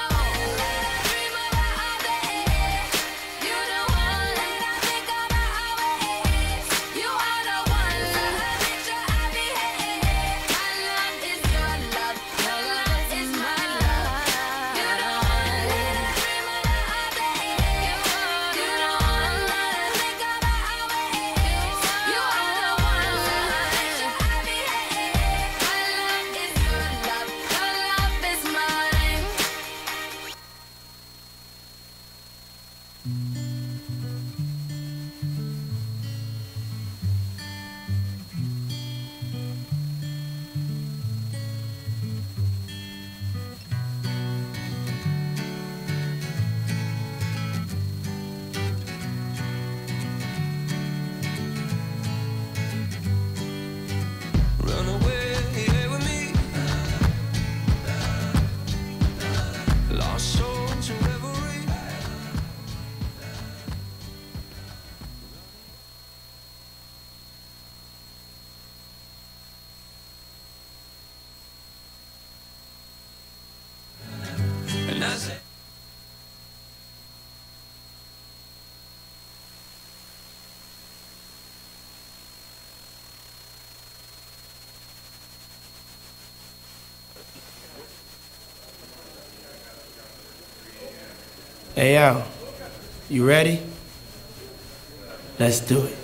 Hey, Al, you ready? Let's do it.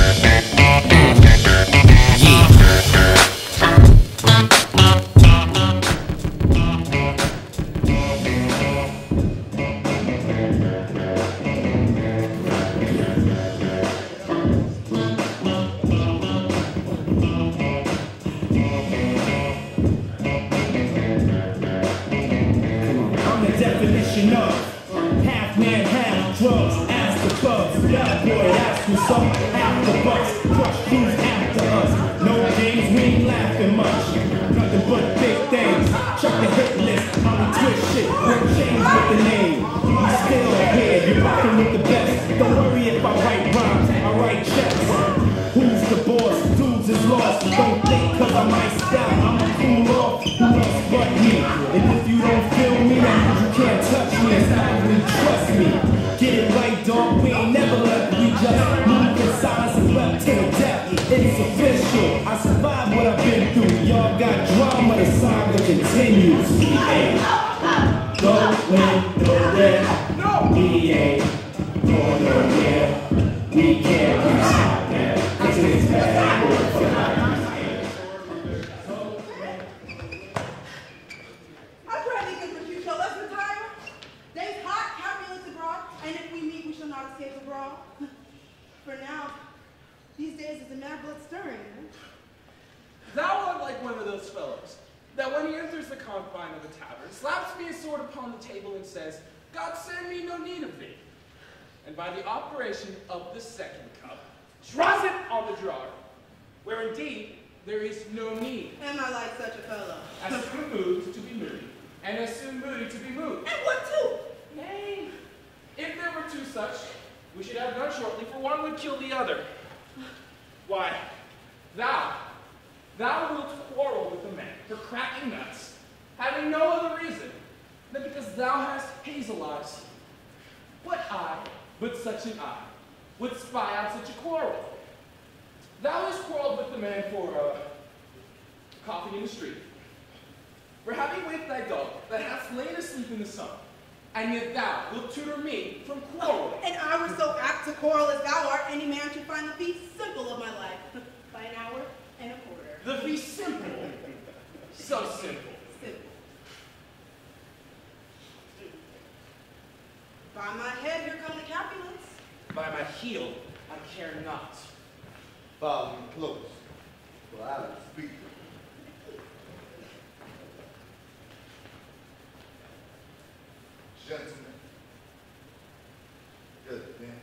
I'm the definition of half man, half drugs, ask the clubs, bad boy, ask what's up, half the bucks, crush crews after us, no games, we ain't laughing much, nothing but big things, check the hit list, I'm a twist shit, we'll change with the name, we still here, you're rocking with the best, don't worry if I write rhymes, I write checks, who's the boss, dudes is lost, don't think cause I might stop, I'ma cool off, who else but me, and if you don't feel me, then you can't touch me, it's not really trust me, get it right dog, we ain't never left, we just move in silence and rep to the death, it's official, I survived what I've been through, y'all got drama, the saga continues, we ain't going nowhere, we ain't going nowhere, we can't be stopped now, cause it's bad boy for life. I'm ready to get you, so let's retire. Day's hot, cabriolet's abroad, and if we meet, we shall not escape abroad. For now, these days is a mad blood stirring. Thou art like one of those fellows that when he enters the confine of a tavern, slaps me a sword upon the table and says, God send me no need of thee. And by the operation of the second cup, draws it on the drawer, where indeed there is no need. Am I like such a fellow? As soon moved to be moody, and as soon moody to be moved. And what two? Nay, if there were two such, we should have done shortly, for one would kill the other. Why, thou wilt quarrel with the man for cracking nuts, having no other reason than because thou hast hazel eyes. What eye, but such an eye, would spy out such a quarrel? Thou hast quarreled with the man for coffee in the street, for having waked thy dog that hath lain asleep in the sun, and yet thou wilt tutor me from quarreling. And I were so apt to quarrel as thou art, any man should find the fee simple of my life, by an hour and a quarter. The fee simple? So simple. Simple. By my head, here come the Capulets. By my heel, I care not. Follow me close, for I will speak. Gentlemen, just then,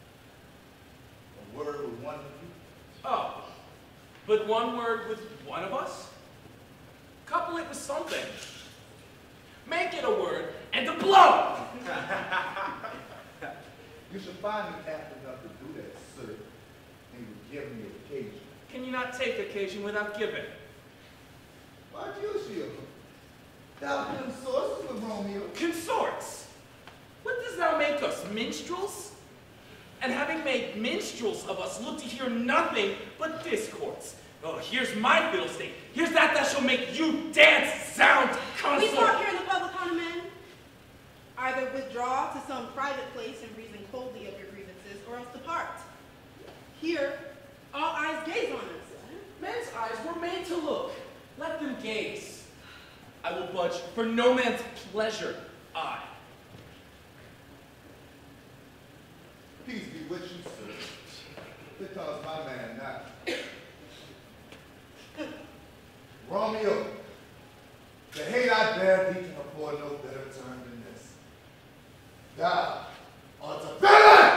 a word with one of you. Oh, but one word with one of us? Couple it with something. Make it a word and a blow! You should find me apt enough to do that, sir, and you give me occasion. Can you not take occasion without giving? Why you shield? Thou consorts with Romeo. Consorts? What does thou make us, minstrels? And having made minstrels of us, look to hear nothing but discourse. Oh, here's my fiddlestick. Here's that shall make you dance, sound, consort. We talk here in the public common men. Either withdraw to some private place and reason coldly of your grievances, or else depart. Here, all eyes gaze on us. Men's eyes were made to look. Let them gaze. I will budge for no man's pleasure. I. Peace be with you, sir. Because my man not. Romeo, the hate I bear thee can afford no better term than this. Thou art a villain!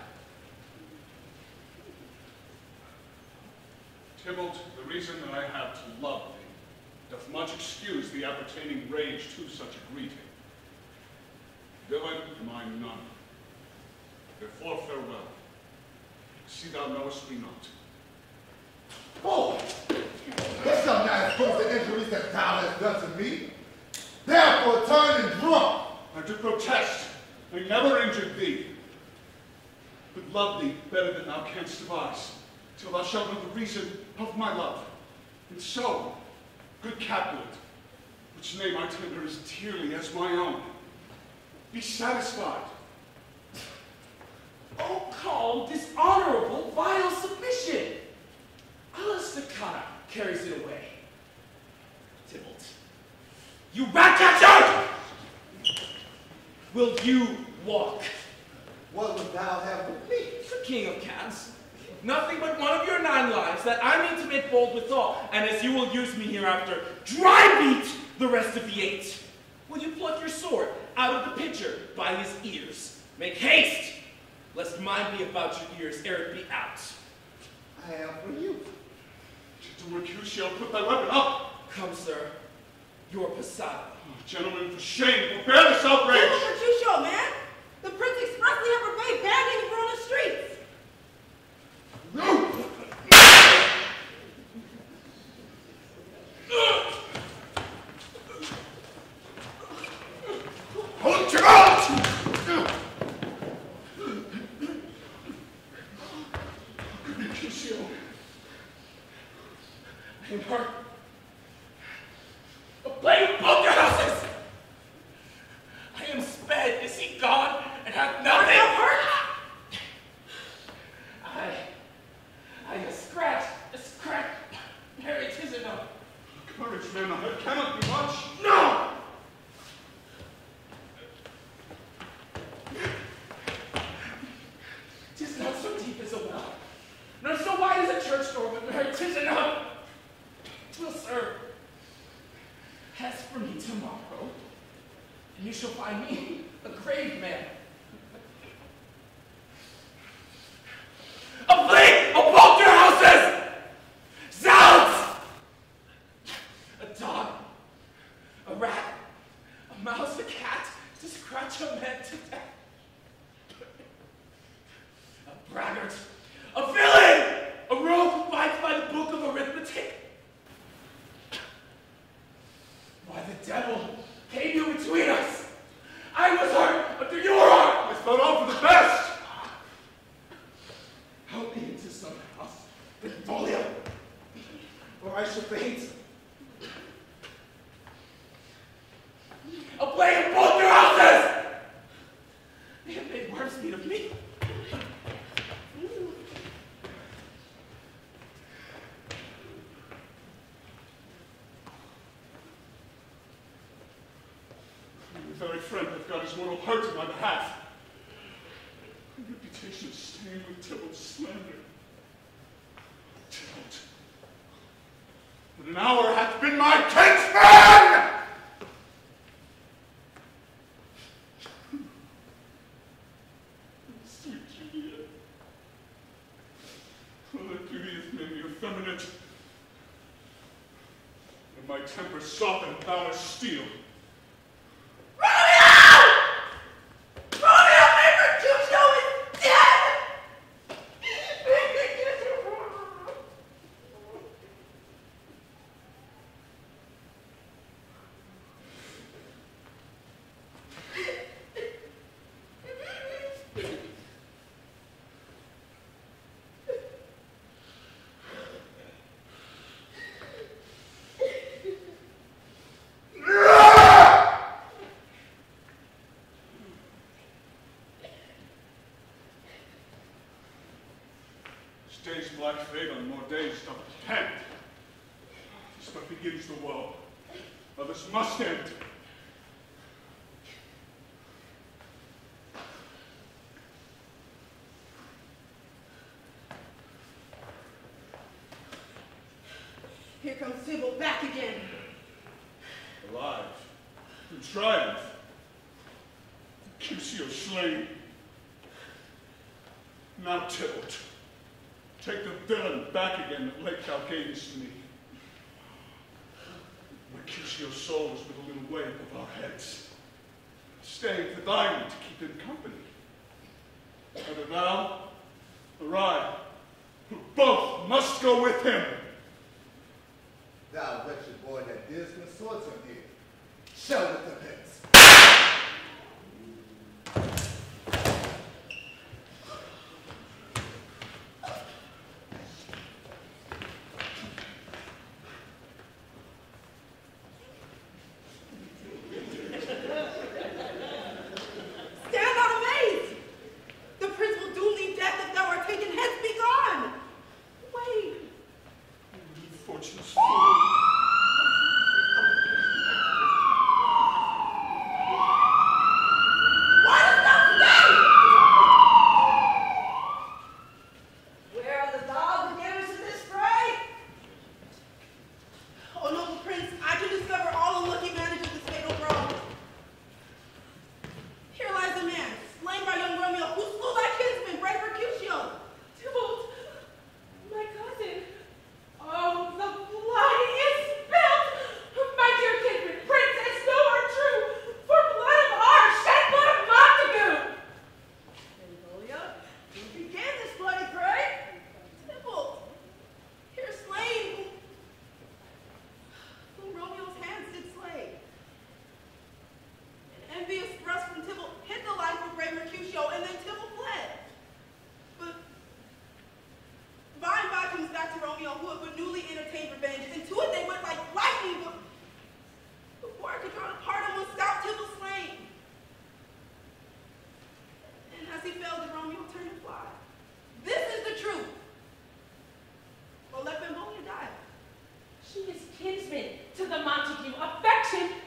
Tybalt, the reason that I have to love thee doth much excuse the appertaining rage to such a greeting. Villain am I none. Therefore farewell. See thou knowest me not. Boy, this shall not expose the injuries that thou hast done to me. Therefore turn and drunk. I do protest, I never injured thee, but love thee better than thou canst devise, till thou shalt know the reason of my love. And so, good Capulet, which name I tender as dearly as my own, be satisfied, all dishonorable, vile submission. Alastakana carries it away. Tybalt, you rat catcher! Will you walk? What would thou have with me? The king of cats. Nothing but one of your 9 lives that I mean to make bold withal, and as you will use me hereafter, dry beat the rest of the 8. Will you pluck your sword out of the pitcher by his ears? Make haste, lest mine be about your ears ere it be out. I am for you. Mercutio, put thy weapon up. Come, sir. Your passado. Oh, gentlemen, for shame, forbear this outrage. Mercutio, man. The prince expressly have forbade banding on the streets. Hold your mouth! Mercutio, I am hurt. A blade of both your houses! I am sped. Is he gone and hath nothing? I am hurt. I scratch. Harry, 'tis enough. Courage, man, it cannot be much. No! 'Tis not so deep as a well, nor so wide as a church door, but Mary, 'tis enough. 'Twill serve. Ask for me tomorrow, and you shall find me a grave man. A plague of both your houses! Zounds! A dog, a rat, a mouse, a cat, to scratch a man to death. A braggart, a villain, a rogue who fights by the book of arithmetic. Why the devil came you between us? I was hurt under your arm. It's not all for the best. Help me into some house, Benvolio, or I shall faint. A plague of both your houses! They have made worse meat of me. Your very friend hath got his mortal hurt in my behalf. My reputation is stained with Tybalt's slander. Tybalt, but an hour hath been my kinsman! Sweet Juliet, oh, that beauty hath made me effeminate, and my temper softened thou as steel. Day's black fate on more days doth depend. This but begins the woe. Others must end. Here comes Tybalt back again. Alive, in triumph. Mercutio slain. Now, Tybalt, take the villain back again that late thou gavest to me. Mercutio's soul is but a little way above our heads, staying for thine to keep him company. Either thou or I, who both must go with him. Thou wretched boy that didst my swords on here, shall with the pits. Stand not amazed. The prince will doom thee death if thou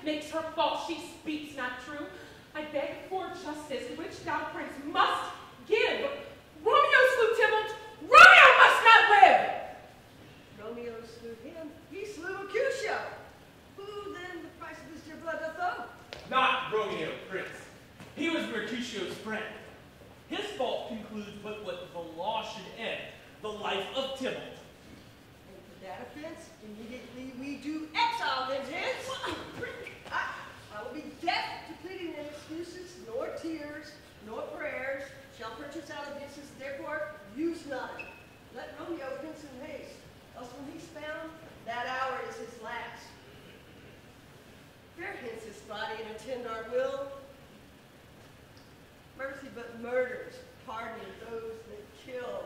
makes her false. She speaks not true. I beg for justice, which thou, prince, must give. Romeo slew Tybalt. Romeo must not live. Romeo slew him. He slew Mercutio. Who then the price of this dear blood doth owe? Not Romeo, prince. He was Mercutio's friend. His fault concludes but what the law should end, the life of Tybalt. And for that offense, immediately we do exile him hence. I will be deaf to pleading and excuses, nor tears, nor prayers shall purchase out abuses, therefore use none. Let Romeo prince in haste, else when he's found, that hour is his last. Bear hence his body and attend our will. Mercy but murders, pardon those that kill.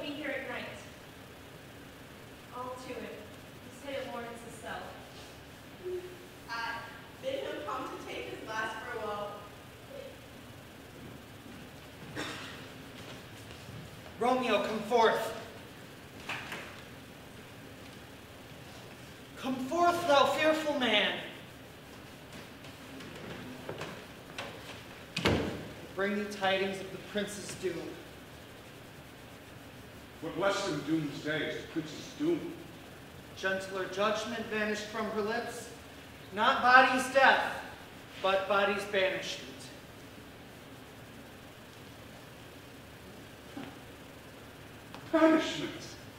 be here at night. All to it. He said it warrants the cell. I bid him come to take his last farewell. Romeo, come forth. Come forth, thou fearful man. Bring me tidings of the prince's doom. What less than doomsday is the prince's doom? Gentler judgment vanished from her lips. Not body's death, but body's banishment. Banishment.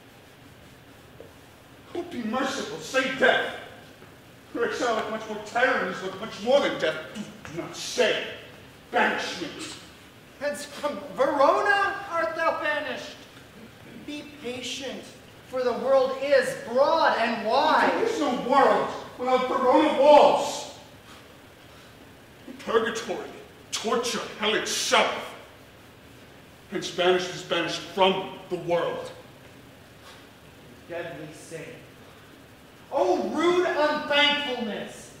Oh, be merciful, say death. For exile like much more tyrannous, but much more than death. Do not say banishment. Hence from Verona art thou banished. Be patient, for the world is broad and wide. There is no world without Verona walls. Purgatory, torture, hell itself. Hence banished is banished from the world. Deadly sin. Oh, rude unthankfulness!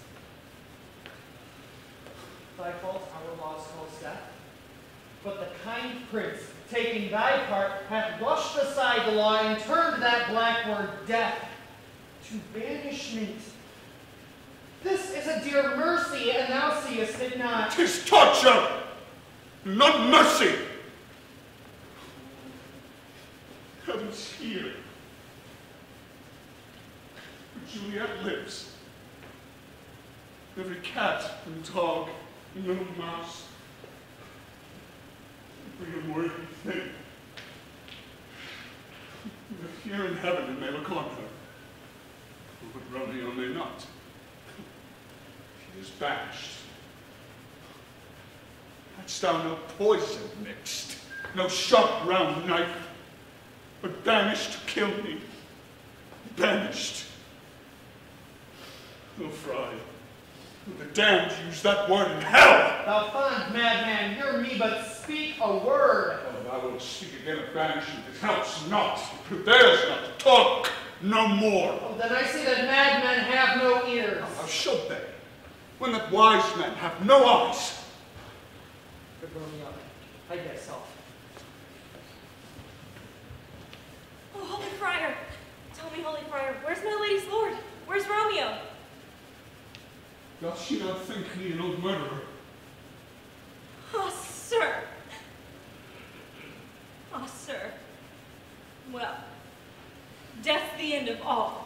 Thy fault our laws calls death, but the kind prince, taking thy part, hath brushed aside the law and turned that black word death to banishment. This is a dear mercy, and thou seest it not. 'Tis torture, not mercy. Heaven's here. Juliet lives. Every cat and dog and little mouse, every unworthy thing, live here in heaven and may look on her. But Romeo may not. She is banished. Hadst thou no poison mixed, no sharp round knife, but banished to kill me, banished. Oh, Fry, the damned use that word in hell! Thou fond madman, hear me but speak a word. Oh, thou wilt speak again of banishment. It helps not, it prevails not. Talk no more. Oh, then I say that madmen have no ears. How should they, when that wise men have no eyes? Good Romeo, hide thyself. Oh, Holy Friar! Tell me, Holy Friar, where's my lady's lord? Where's Romeo? Doth she not think me an old murderer? Ah, sir. Ah, sir. Well, death's the end of all.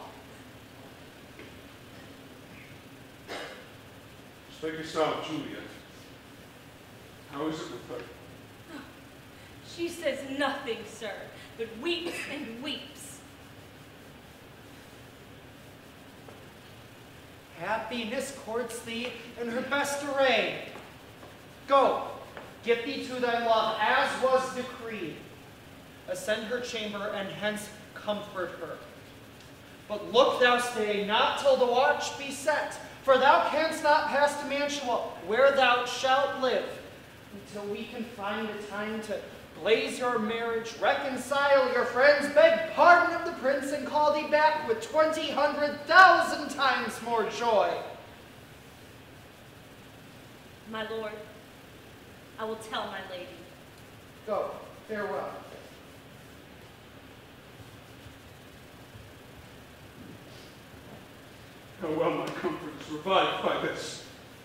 Speakest thou of Juliet? How is it with her? She says nothing, sir, but weeps and weeps. Happiness courts thee in her best array. Go, get thee to thy love, as was decreed. Ascend her chamber, and hence comfort her. But look thou stay, not till the watch be set, for thou canst not pass to Mantua, where thou shalt live, until we can find a time to blaze your marriage, reconcile your friends, beg pardon of the prince, and call thee back with 200,000 times more joy. My lord, I will tell my lady. Go, farewell. How well my comfort is revived by this.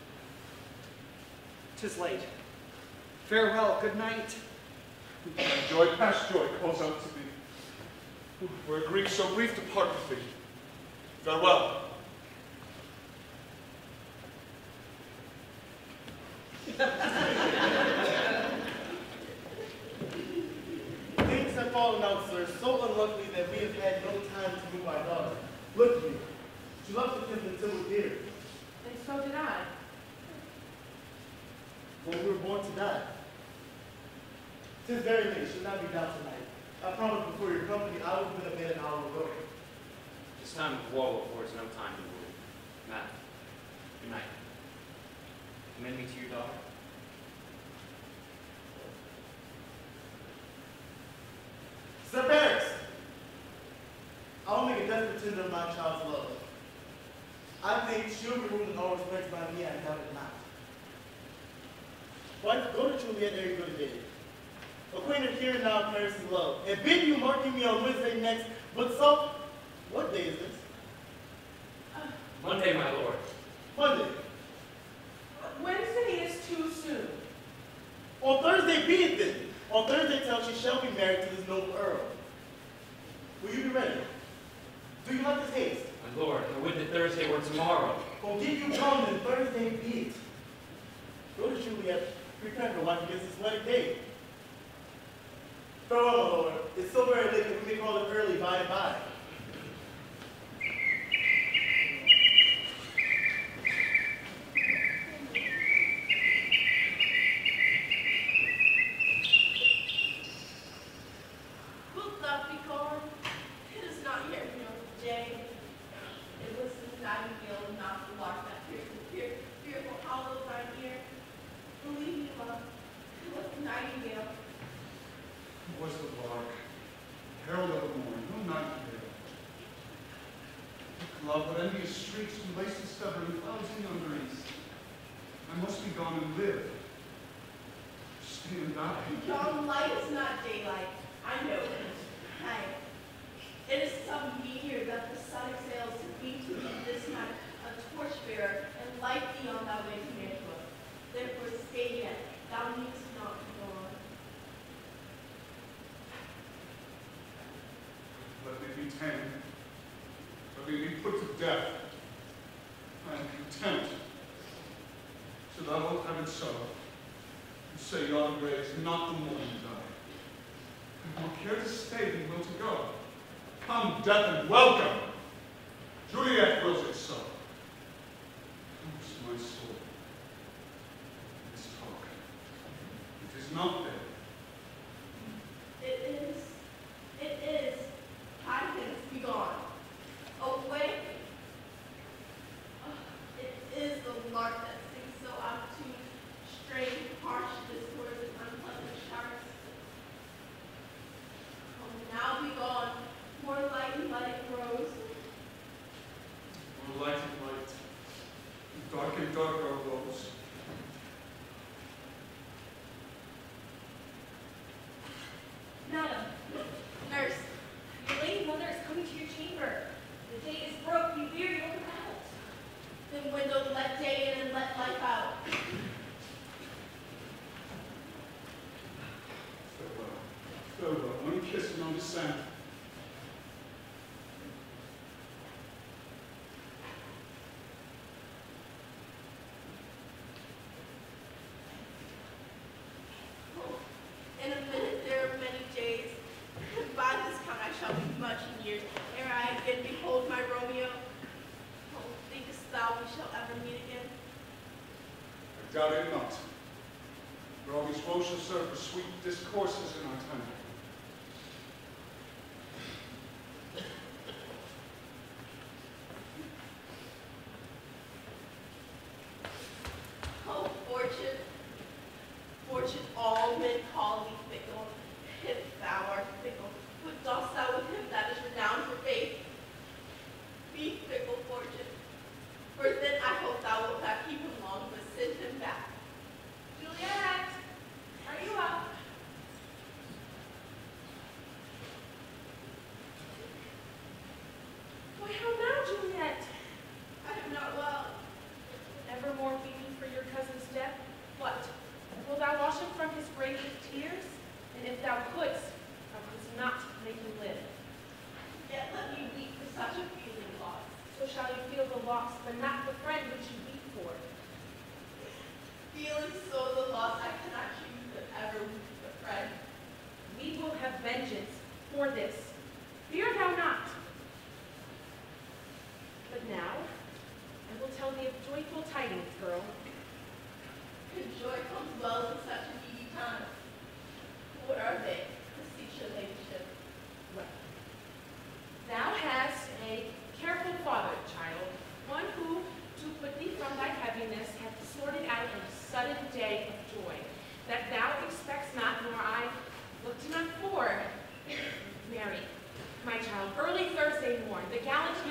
'Tis late. Farewell, good night. Joy past joy calls out to thee. For a grief so brief to part with thee. Farewell. Things have fallen out, sir, so unluckily that we have had no time to move our daughter. Look at me. She left the tent until we're here. And so did I. When we were born to die. 'Tis very late. Should not be down tonight. I promise before your company, I will be in bed an hour ago. It's time to war before it's no time to rule. Matt, good night. Commend me to your daughter. Sir Barrett! pretender of my child's love. I think she'll be ruled in all respects by me, I doubt it not. Wife, go to Juliet ere you go to David. Acquainted here and now Paris is love. And bid you marking me on Wednesday next, but so, what day is this? Monday, my lord. Monday. Wednesday is too soon. On Thursday be it then. On Thursday tell she shall be married to this noble earl. Will you be ready? Do you like this haste? My lord, I would that Thursday were tomorrow. Well, get you gone then Thursday be it. Go to Juliet, prepare her wife against this wedding day. Farewell, my lord. It's so very late that we may call it early by and by. Wilt thou be gone? It is not yet day. It was the nightingale and not the lark that fearful hollow thine ear. Believe me, love, it was the nightingale. It was the lark, herald of the morn, no nightingale. Love, but envious shrieks from lacy stubborn clouds and underneath. I must be gone and live. Stay and die. Yon light is not daylight. I know it. It is some meteor that the sun exhales to be to thee this night a torchbearer and light thee on thy way to Mantua. Therefore stay yet, thou needst not be gone. Let me be tamed. Let me be put to death. I am content. So thou wilt have it so. You say yon grey is not the morning die. I more care to stay than will to go. Come, death, and welcome. Juliet wills it so. Loose my soul. This talk. It is not there. It is. Hide hence, be gone. Away. It is the lark that sings so opportune, strange, harsh discords and unpleasant shouts. Oh, now be gone. More light and light it grows. More light and light. Dark and dark our woes. Madam, nurse, your lady mother is coming to your chamber. The day is broke, be weary, look about. Then windows let day in and let life out. Farewell. Farewell. One kiss and on descent. In a minute there are many days, and by this count I shall be much in years, ere I again behold my Romeo. Oh, thinkest thou we shall ever meet again? I doubt it not. For all these woes shall serve for sweet discourses in our time. Oh, fortune, fortune, all men call thee fickle. If thou art fickle, what dost thou with him that is renowned for faith? Be fickle, fortune, for then I hope thou wilt not keep him long, but send him back. Juliet, are you up? Why, how now, Juliet? I am not well. Evermore weeping for your cousin's death? What? Wilt thou wash him from his grave with tears? And if thou couldst not make him live. Yet let me weep for such a feeling loss. So shall you feel the loss, but not the friend which you weep for. Feeling so the loss, I cannot choose but ever weep for the friend. We will have vengeance for this. Fear thou not. But now, I will tell thee of joyful tidings, girl. Good joy comes well in such a needy time. What are they? Beseech your ladyship. Well, thou hast a careful father, child, one who, to put thee from thy heaviness, hath sorted out a sudden day of joy, that thou expects not, nor I looked not for. Mary, my child, early Thursday morn, the gallant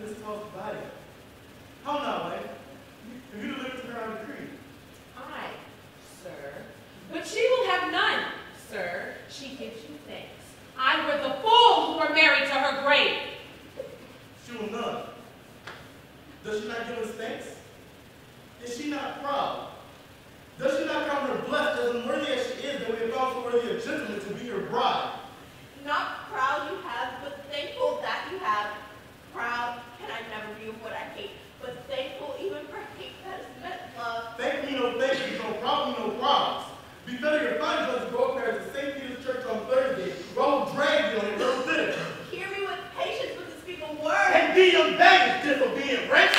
this tall body. How now, wife? Have you delivered to her on decree? Aye, sir. But she will have none, sir. She gives you thanks. I were the fool who were married to her grave. She will none. Does she not give us thanks? Is she not proud? Does she not count her blessed as unworthy as she is that we have found so worthy a gentleman to be her bride? Not proud you have, but thankful that you have. Proud can I never be of what I hate, but thankful even for hate that is meant love. Thank me no thank you, no problem, no problems. Be better your fine judge go up there to St. Peter's Church on Thursday, where I will drag you on a little dinner. Hear me with patience, but to speak a word. And be young baggage, disobedient wretch!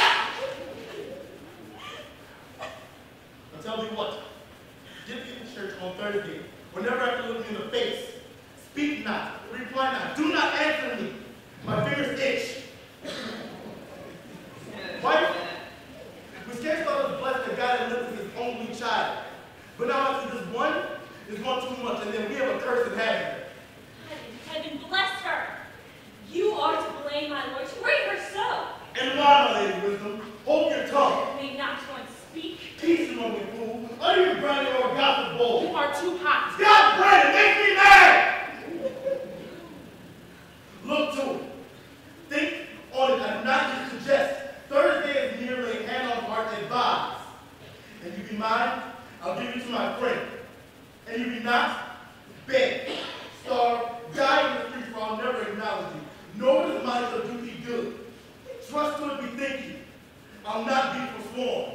I'll tell you what. Get me to church on Thursday. Whenever I can look me in the face, speak not, reply not, do not answer me. My fingers itch. Wife, we scarce thought us blessed that God had lifted his only child. But now I see this one is one too much, and then we have a curse in having her. Heaven bless her. You are to blame, my lord, to rate her so. And why, my lady wisdom? Hold your tongue. May not one speak. Peace among you, fool. Utter your branding or gossip bowl. You are too hot. Stop branding! Make me mad! Look to it. Think on it. I do not just suggest. Thursday is merely hand on heart advice. And you be mine, I'll give you to my friend. And you be not, beg, starve, die in the streets, for I'll never acknowledge you. Nor does mine shall do thee good. Trust to it, be thinking. I'll not be forsworn.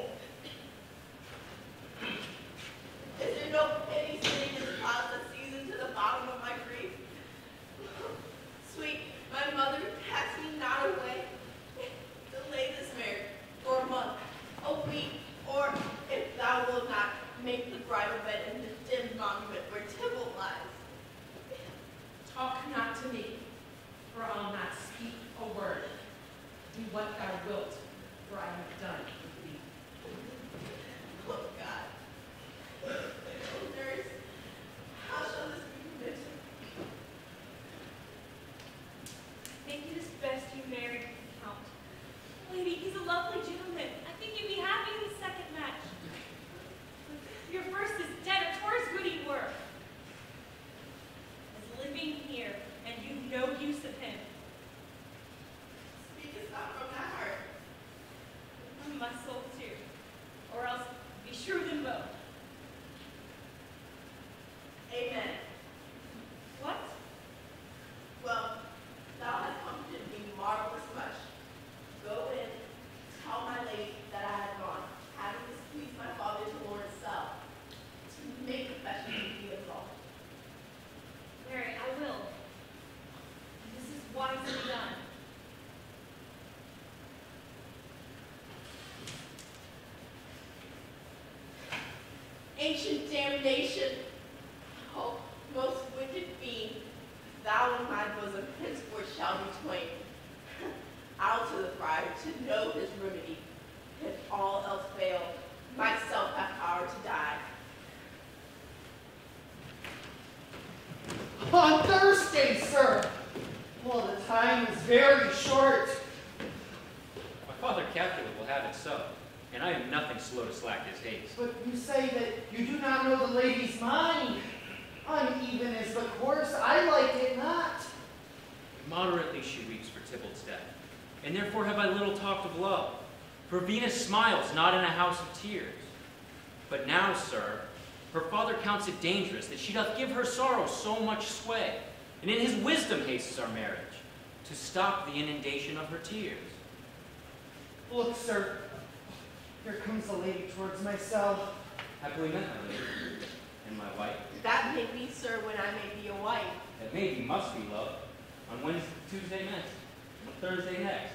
Is there no pity sitting in the cloud that sees into the bottom of my grief? Sweet, my mother, cast me not away. Delay this marriage for a month, a week, or if thou wilt not, make the bridal bed in the dim monument where Tybalt lies. Talk not to me, for I'll not speak a word. Do what thou wilt, for I have done with thee. Oh God. Oh nurse, how shall this be permitted? Make it as best you married the Count. Lady, he's a lovely gentleman. I think you'd be happy in the second match. Your first is dead, or 'twere as good he were. As living here, and you've no use of him. Speakest not from thy heart. From my soul too. Or else be shrewd them both. Amen. What? Well, thou hast comforted me marvelous much. Go in, tell my lady that I have gone, having displeased my father to Lord itself, to make confession to be absolved. Mary, I will. This is wisely done. Ancient damnation, oh, most wicked fiend, thou in my bosom henceforth shall be twain. I'll to the friar to know his remedy. If all else fail, myself have power to die. On Thursday, sir. Well, the time is very short. My father Capulet will have it so, and I am nothing slow to slack his haste. But you say that you do not know the lady's mind. Uneven is the course, I like it not. Moderately she weeps for Tybalt's death, and therefore have I little talked of love. For Venus smiles not in a house of tears. But now, sir, her father counts it dangerous that she doth give her sorrow so much sway, and in his wisdom hastes our marriage, to stop the inundation of her tears. Look, sir, here comes a lady towards my cell. Happily met, my lady, and my wife. That may be, sir, when I may be a wife. That may be, must be, love, on Wednesday, Tuesday next, on Thursday next.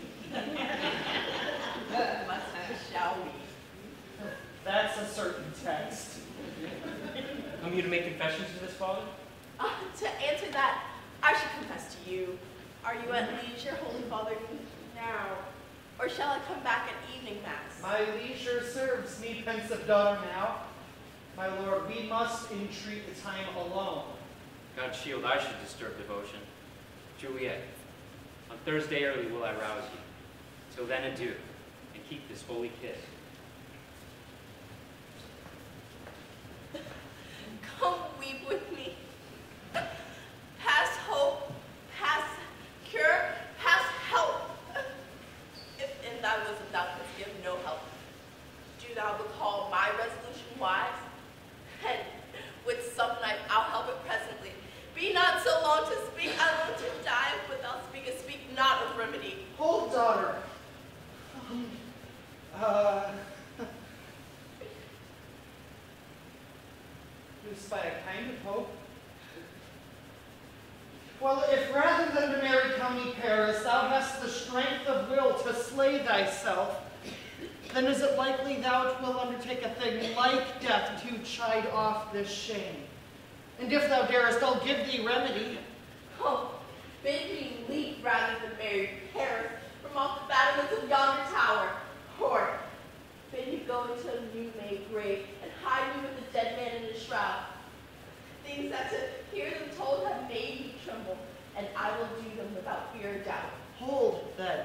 Must have, shall we? That's a certain text. Come you to make confessions to this, father? To answer that, I should confess to you. Are you at leisure, Holy Father, now? Or shall I come back at evening mass? My leisure serves me, pensive daughter, now. My lord, we must entreat the time alone. God shield, I should disturb devotion. Juliet, on Thursday early will I rouse you. Till then, adieu, and keep this holy kiss. Come weep with me. Past hope, past cure, past help. If in thy wisdom thou canst give no help, do thou recall my resolution wise, and with some knife I'll help it presently. Be not so long to speak, I want to die without speaking. Speak not of remedy. Hold, daughter. Loosed by a kind of hope. Well, if rather than to marry County Paris, thou hast the strength of will to slay thyself, then is it likely thou wilt undertake a thing like death to chide off this shame? And if thou darest, I'll give thee remedy. Oh, bid me leap rather than marry Paris from off the battlements of yonder tower. Or bid me go into a new-made grave and hide me with the dead man in his shroud. Things that to hear them told have made me tremble, and I will do them without fear or doubt. Hold, then.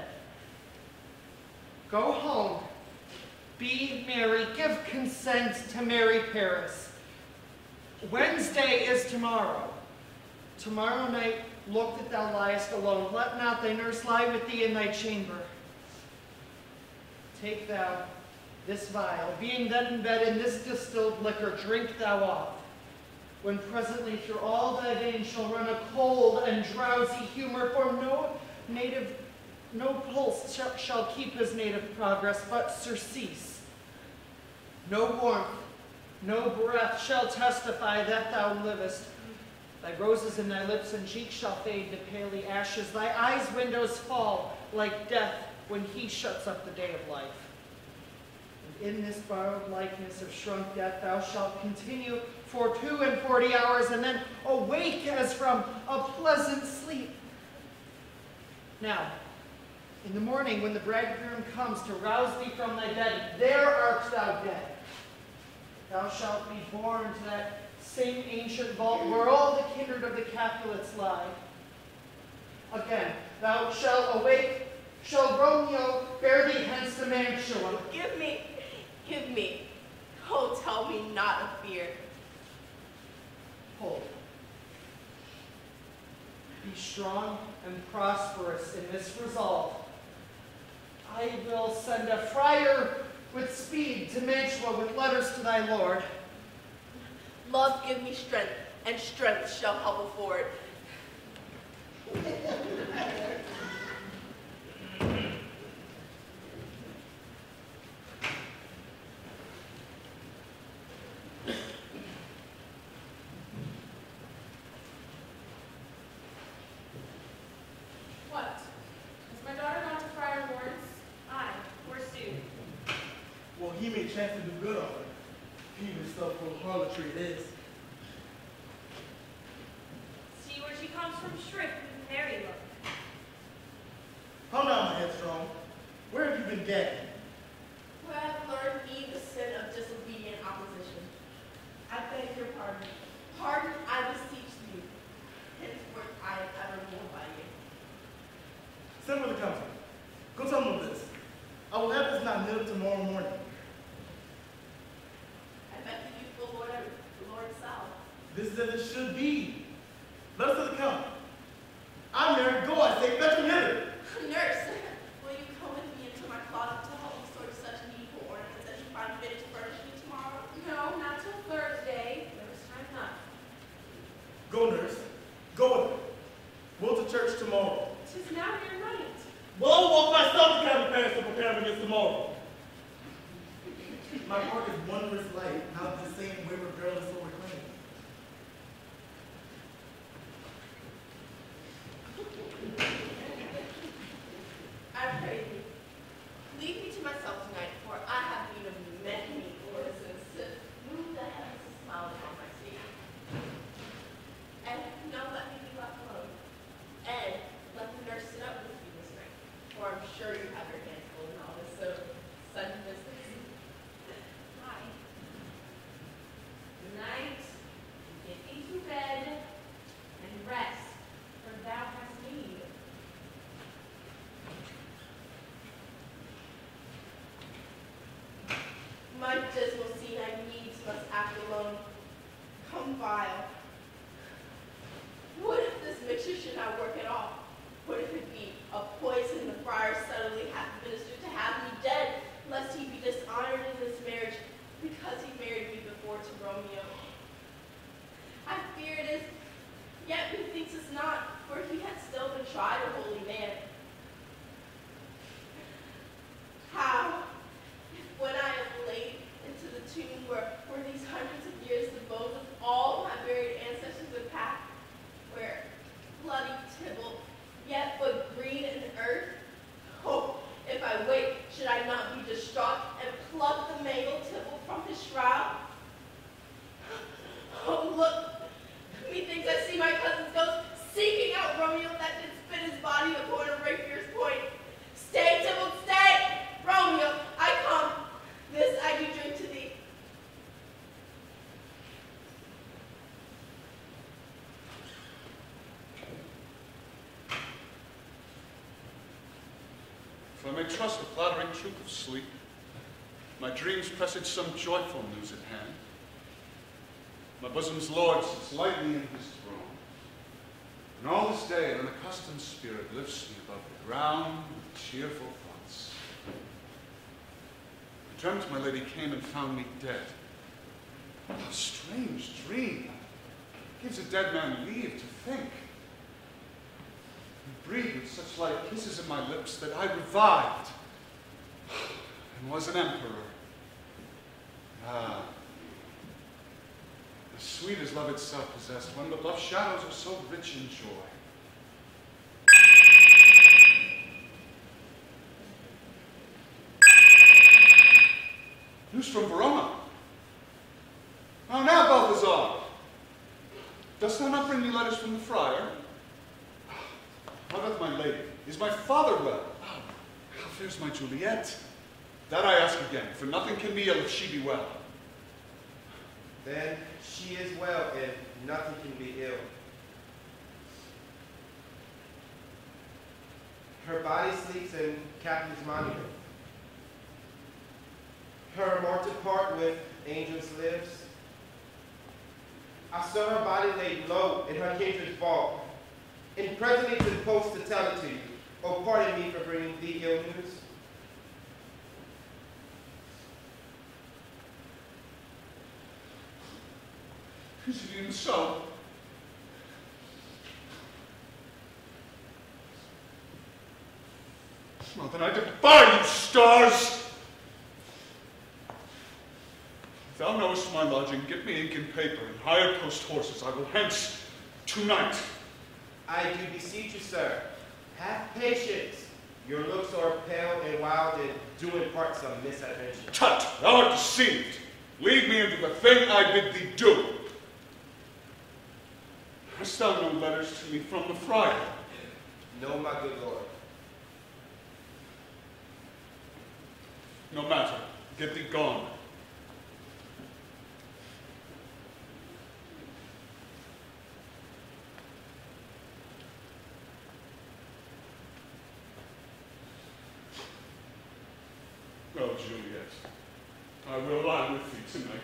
Go home. Be merry. Give consent to marry Paris. Wednesday is tomorrow. Tomorrow night, look that thou liest alone. Let not thy nurse lie with thee in thy chamber. Take thou this vial. Being then in bed in this distilled liquor, drink thou off. When presently through all thy veins shall run a cold and drowsy humor, for no pulse shall keep his native progress, but surcease. No warmth, no breath shall testify that thou livest. Thy roses in thy lips and cheeks shall fade to paly ashes. Thy eyes' windows fall like death when he shuts up the day of life. And in this borrowed likeness of shrunk death thou shalt continue for 42 hours, and then awake as from a pleasant sleep. Now, in the morning when the bridegroom comes to rouse thee from thy bed, there art thou dead. Thou shalt be borne to that same ancient vault where all the kindred of the Capulets lie. Again, thou shalt awake, shall Romeo bear thee hence to Mantua. Give me. Oh, tell me not of fear. Hold. Be strong and prosperous in this resolve. I will send a friar with speed to Mantua with letters to thy lord. Love give me strength, and strength shall help afford. What? Has my daughter gone to Friar Lawrence? Aye, forsooth. Well, he may chance to do good on her. Even stuff for harlotry it is. See where she comes from, shrift with a merry look. How now, my headstrong? Where have you been gagging? Where I have learned me the sin of disobedient opposition. I beg your pardon. Pardon, I beseech you. Henceforth, I am evermore by you. Send for the council. Go tell them of this. I will have this not knit up tomorrow morning. I bet the youthful Lord South. This is as it should be. Let us to the count. I'm married. Go, I say, fetch him hither. Nurse, will you come with me into my closet to help me sort such needful ornaments that you find fitted to furnish me tomorrow? No, not till Thursday. There was time enough. Go, nurse. Go with her. We'll to church tomorrow. 'Tis now near night. Well, I'll walk myself to County Paris to prepare for this tomorrow. My work is wondrous light, now the same wayward girl is so reclaimed. I pray thee, leave me to myself tonight, for I have need of many ornaments to move the heavens to smile upon my seat. And now let me be left alone, and let the nurse sit up with you this night, for I'm sure you have your hands full in all this sudden business. Aye. Good night. tried a holy man. How, if when I am laid into the tomb where these hundreds of years the bones of all my buried ancestors have packed, where bloody Tybalt, yet but green in earth, oh, if I wake, should I not be distraught and pluck the mangled Tybalt from his shroud? Oh, look, methinks I see my cousin's ghost seeking out Romeo that did spit his body upon a rapier's point. Stay, Tybalt, stay! Romeo, I come. This I do drink to thee. If I may trust the flattering truth of sleep, my dreams presage some joyful news at hand. My bosom's Lord sits lightly in his throne, and all this day an unaccustomed spirit lifts me above the ground with cheerful thoughts. I dreamt my lady came and found me dead. A strange dream. Gives a dead man leave to think. And breathed with such light kisses at my lips that I revived and was an emperor. Ah, as sweet as love itself possessed, when the love shadows are so rich in joy. News from Verona. How now, Balthazar? Dost thou not bring me letters from the friar? How doth my lady? Is my father well? Oh, how fares my Juliet? That I ask again, for nothing can be ill if she be well. Then she is well, and nothing can be ill. Her body sleeps in Captain's monument. Her immortal part with angels lives. I saw her body laid low in her kindred's vault, and presently to the post to tell it to you. Oh, pardon me for bringing thee ill news. Is it even so? Well, then I defy you, stars! If thou knowest my lodging, get me ink and paper and hire post horses. I will hence tonight. I do beseech you, sir. Have patience. Your looks are pale and wild, and do impart some misadventure. Tut! Thou art deceived. Lead me into the thing I bid thee do. Hast thou no letters to me from the friar? No, my good lord. No matter. Get thee gone. Oh, Juliet, I will lie with thee tonight.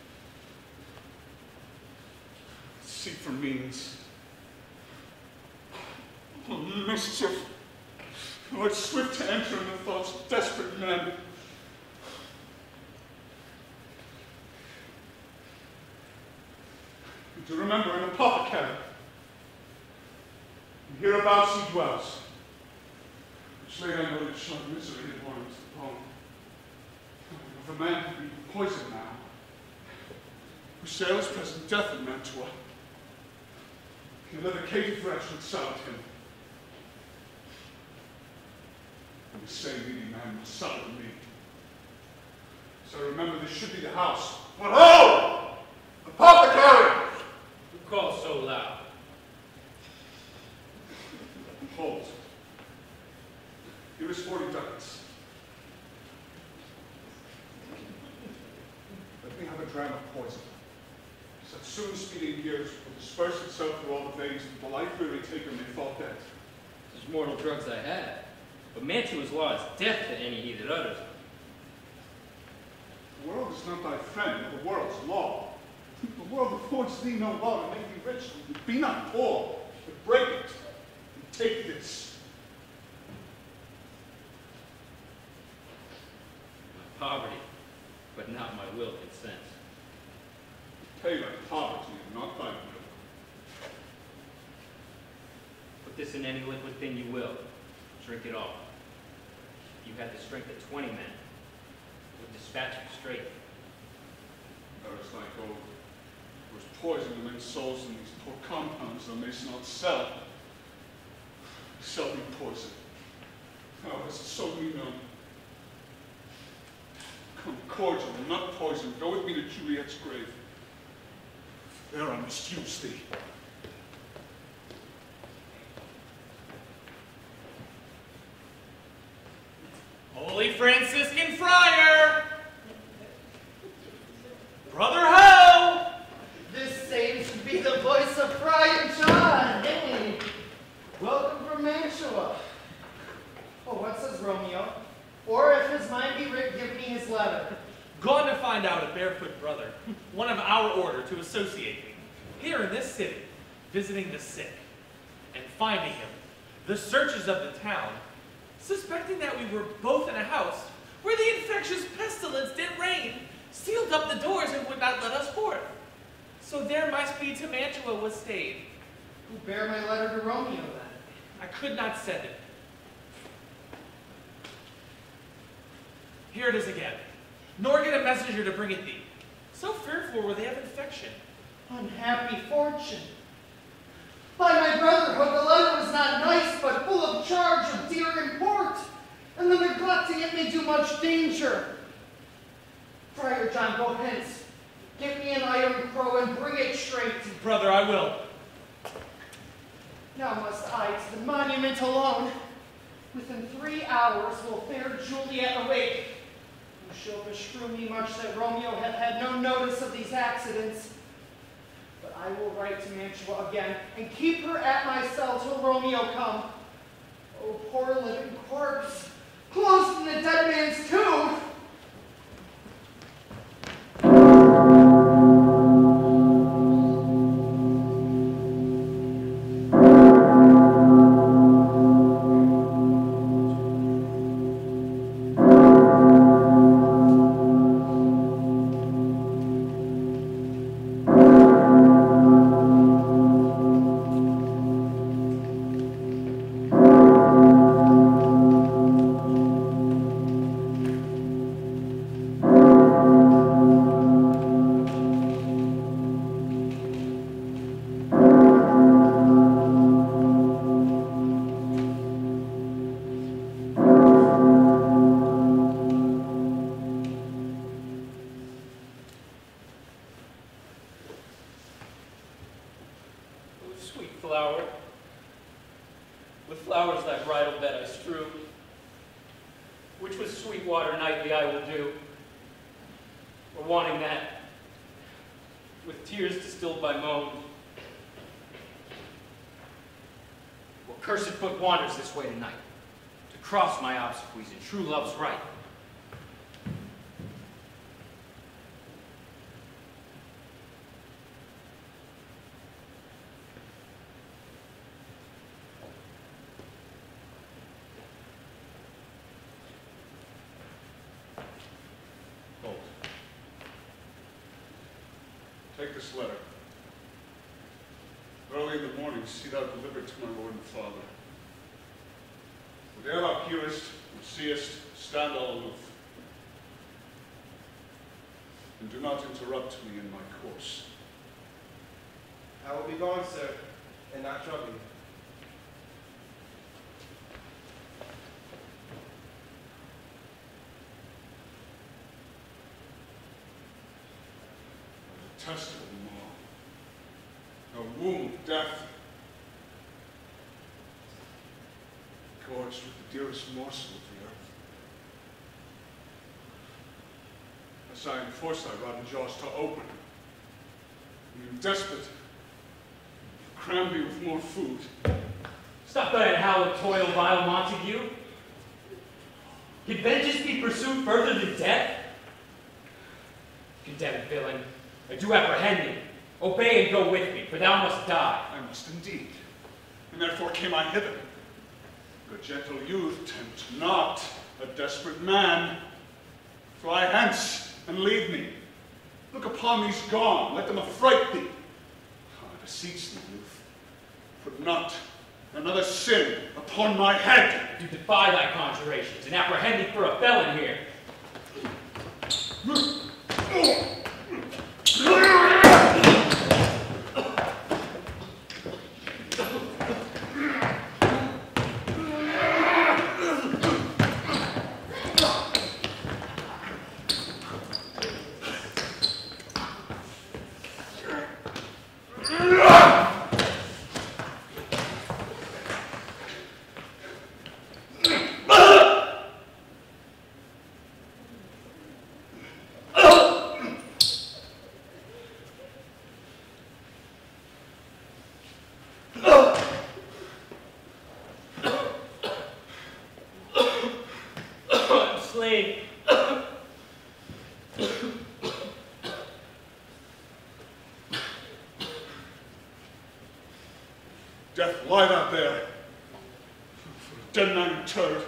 Seek for means. Oh, mischief! Oh, it's swift to enter in the thoughts of desperate men. And to remember an apothecary. And hereabouts he dwells. Which late I know that sharp misery had worn his bone. If a man could be poisoned now, who sails present death in Mantua, and let a caitiff wretch would sound him. And the same needy man will summon me. So remember, this should be the house. But ho! Apothecary! Who calls so loud? Hold. Here is 40 ducats. Let me have a dram of poison. Such soon speeding years will disperse itself through all the veins that the life-weary taker may fall dead. Such mortal drugs I had. But Mantua's law is death to any he that utters them. The world is not thy friend, but the world's law. The world affords thee no law to make thee rich. Be not poor, but break it, and take this. My poverty, but not my will consents. Pay thy poverty and not thy will. Put this in any liquid thing you will. Drink it all. You had the strength of 20 men. We'll dispatch you straight. There is like gold. There is poison in men's souls in these poor compounds thou mayst not sell. Sell me poison. Thou hast sold me none. Come, cordial, not poison. Go with me to Juliet's grave. There I must use thee. Holy Franciscan Friar! Brother Ho! This seems to be the voice of Friar John. Hey, welcome from Mantua. Oh, what says Romeo? Or if his mind be writ, give me his letter. Gone to find out a barefoot brother, one of our order, to associate me, here in this city, visiting the sick, and finding him, the searches of the town, suspecting that we were both in a house where the infectious pestilence did reign, sealed up the doors and would not let us forth. So there my speed to Mantua was stayed. Who bare my letter to Romeo then? I could not send it. Here it is again. Nor get a messenger to bring it thee. So fearful were they of infection. Unhappy fortune. By my brotherhood, the letter was not nice, but full of charge of dear import, and the neglecting it may do much danger. Friar John, go hence. Get me an iron crow and bring it straight. Brother, I will. Now must I to the monument alone. Within 3 hours will fair Juliet awake, who shall beshrew me much that Romeo hath had no notice of these accidents. But I will write to Mantua again, and keep her at my cell till Romeo come. Oh, poor living corpse, closed in the dead man's tomb! Flower, with flowers thy bridal bed I strew, which with sweet water nightly I will do, or wanting that, with tears distilled by moan. Well, cursed foot wanders this way tonight, to cross my obsequies in true love's right. Take this letter. Early in the morning, see thou delivered to my lord and father. Whate'er thou hearest or seest, stand all aloof. And do not interrupt me in my course. I will be gone, sir, and not trouble you. Detestable maw, a womb of death, gorged with the dearest morsel of the earth. As I enforce thy rotten jaws to open, and in desperate, cram me with more food. Stop thy howled toil, vile Montague. Can vengeance be pursued further than death? Condemned villain, I do apprehend thee. Obey and go with me, for thou must die. I must indeed, and therefore came I hither. Good gentle youth, tempt not a desperate man. Fly hence and leave me. Look upon these gone, let them affright thee. I beseech thee, youth, put not Another sin upon my head. Do defy thy conjurations and apprehend thee for a felon here. Death, lie out there. For a dead man turd.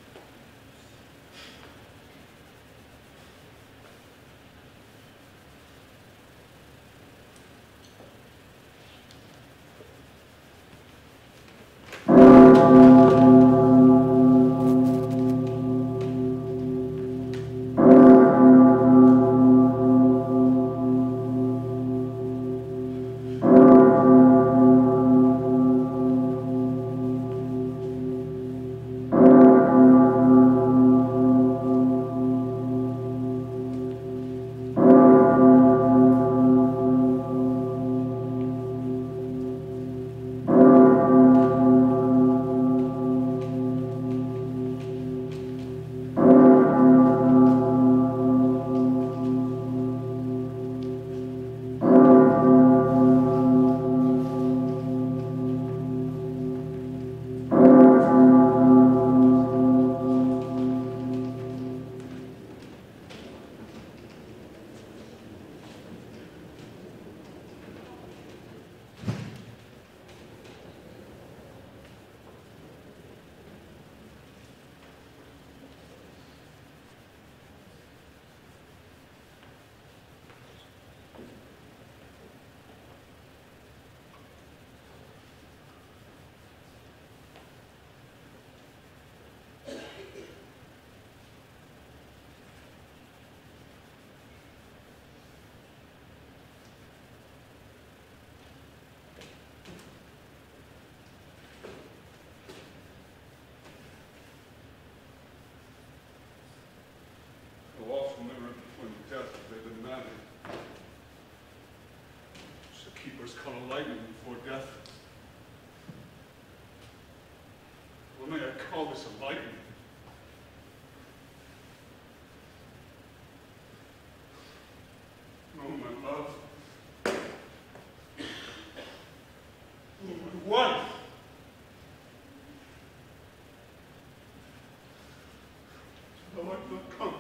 Often they were between death if they've been married. So keepers call a lightning before death. Well, may I call this a lightning? Oh, my love. Oh, my wife. Though I feel conquered.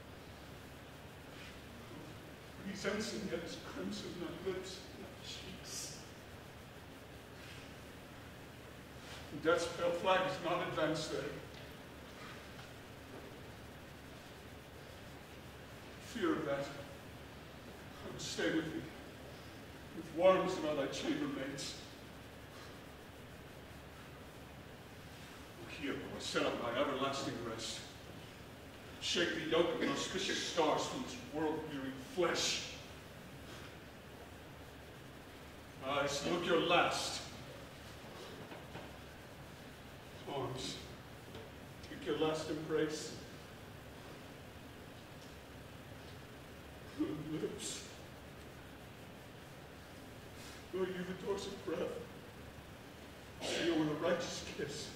Sensing yet his crimson on lips and cheeks. Death's pale flag is not advanced there. Fear of that, I would stay with thee, with worms and all thy chambermaids. Here will I set up my everlasting rest. Shake the yoke of auspicious stars from this world-weary flesh. I salute your last. Arms, take your last embrace. Lips, oh, you the doors of breath. Seal with a righteous kiss.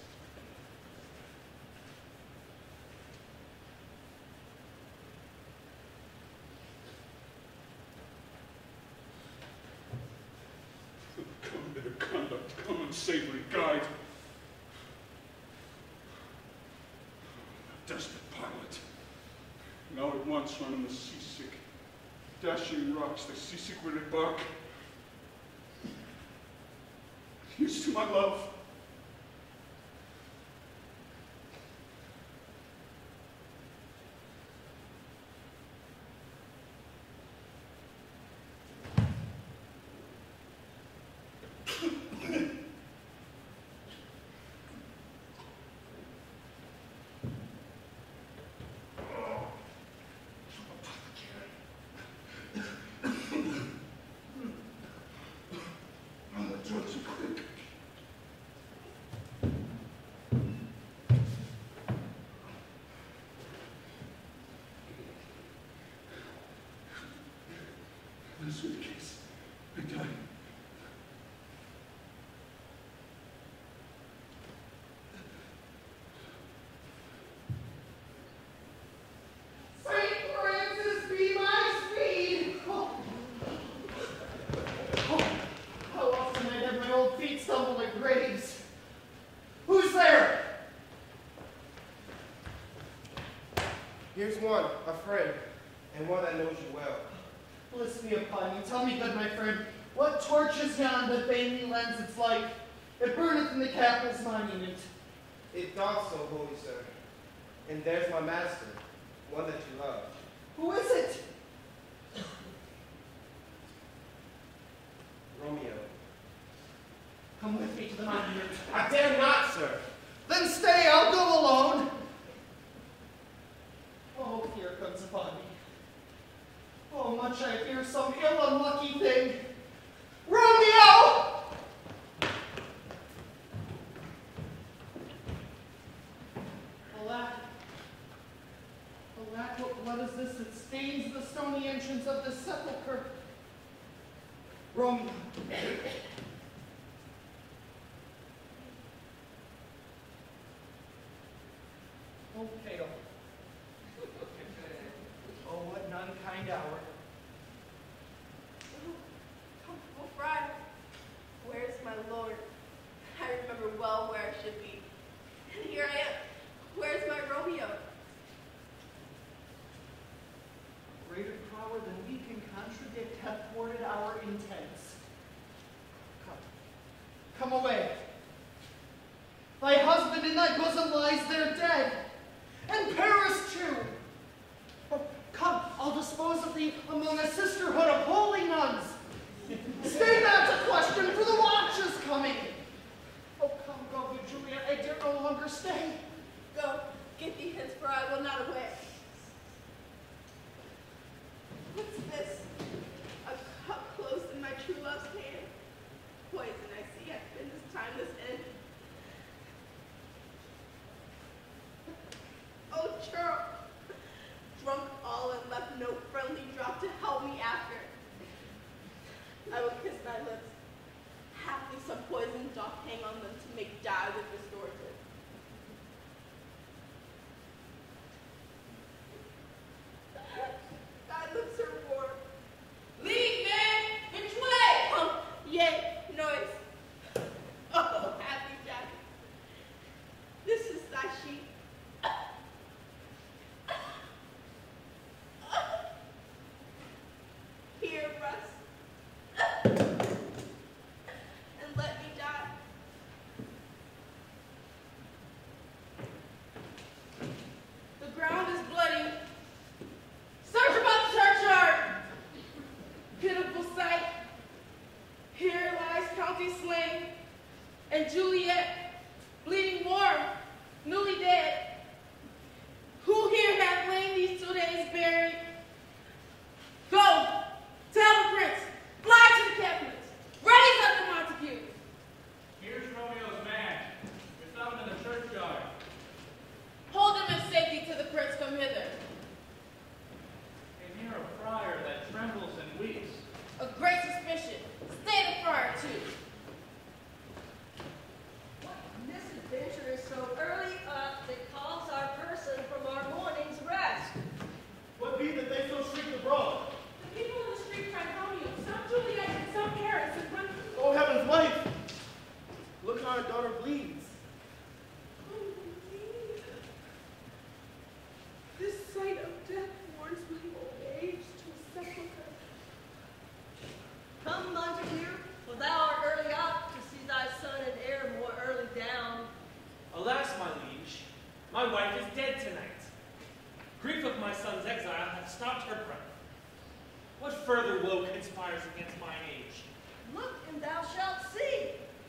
Come, bitter conduct, come, unsavory guide. Desperate pilot, now at once run on the seasick, dashing rocks, the seasick weary bark. Here's to my love. Here's one, a friend, and one that knows you well. Bliss me upon you. Tell me, good my friend, what torch is yon that vainly lends its light? It burneth in the capitol's monument. It doth so, holy sir. And there's my master, one that you love. Who is it? Romeo. Come with me to the monument. I dare not, sir. Then stay, I'll go alone. Oh, fear comes upon me. Oh, much I fear some ill unlucky thing. Romeo! Alack. Alack, what is this that stains the stony entrance of this sepulchre? Romeo. Oh, pale. Oh, what an unkind hour. Oh, friar, where's my lord? I remember well where I should be. And here I am. Where's my Romeo? Greater power than we can contradict hath thwarted our intents. Come away. Thy husband in thy bosom lies there dead, and Paris too. Oh, come, I'll dispose of thee among a sisterhood of holy nuns. Stay not to question, for the watch is coming. Oh, come, go, good Juliet, I dare no longer stay. Go, get thee hence, for I will not away. What's this? A cup closed in my true love's hand. Poison, I see, I've been this timeless end. Oh, churl, drunk all and left no friendly drop to help me after. I will kiss thy lips. Haply some poison doth hang on them to make dye with restorative. Thy lips are warm. Leave, man! Which way? Yea, noise. Oh, happy Jack. This is thy sheep. Here, rest. And let me die. The ground is bloody. Search about the churchyard. Pitiful sight. Here lies County slain, and Juliet, bleeding warm, newly dead. Who here hath lain these 2 days buried? Go, tell the prince, fly to the cabinets, raise up the Montague. Here's Romeo's man. We found him in the churchyard. Hold him in safety till the prince come hither. And here a friar that trembles and weeps. A great suspicion. Stay the friar too. What misadventure is so early up that calls our person from our morning's rest? What be that they so shriek abroad? The people in the street cry Romeo, some Juliet and some Paris, and run. Oh, heaven's life! Look how our daughter bleeds. This sight of death warns my old age to a sepulchre. Come, Montague, for thou art early up to see thy son and heir more early down. Alas, my liege, my wife is dead tonight. Grief of my son's exile hath stopped her breath. What further woe conspires against mine age? Look, and thou shalt see.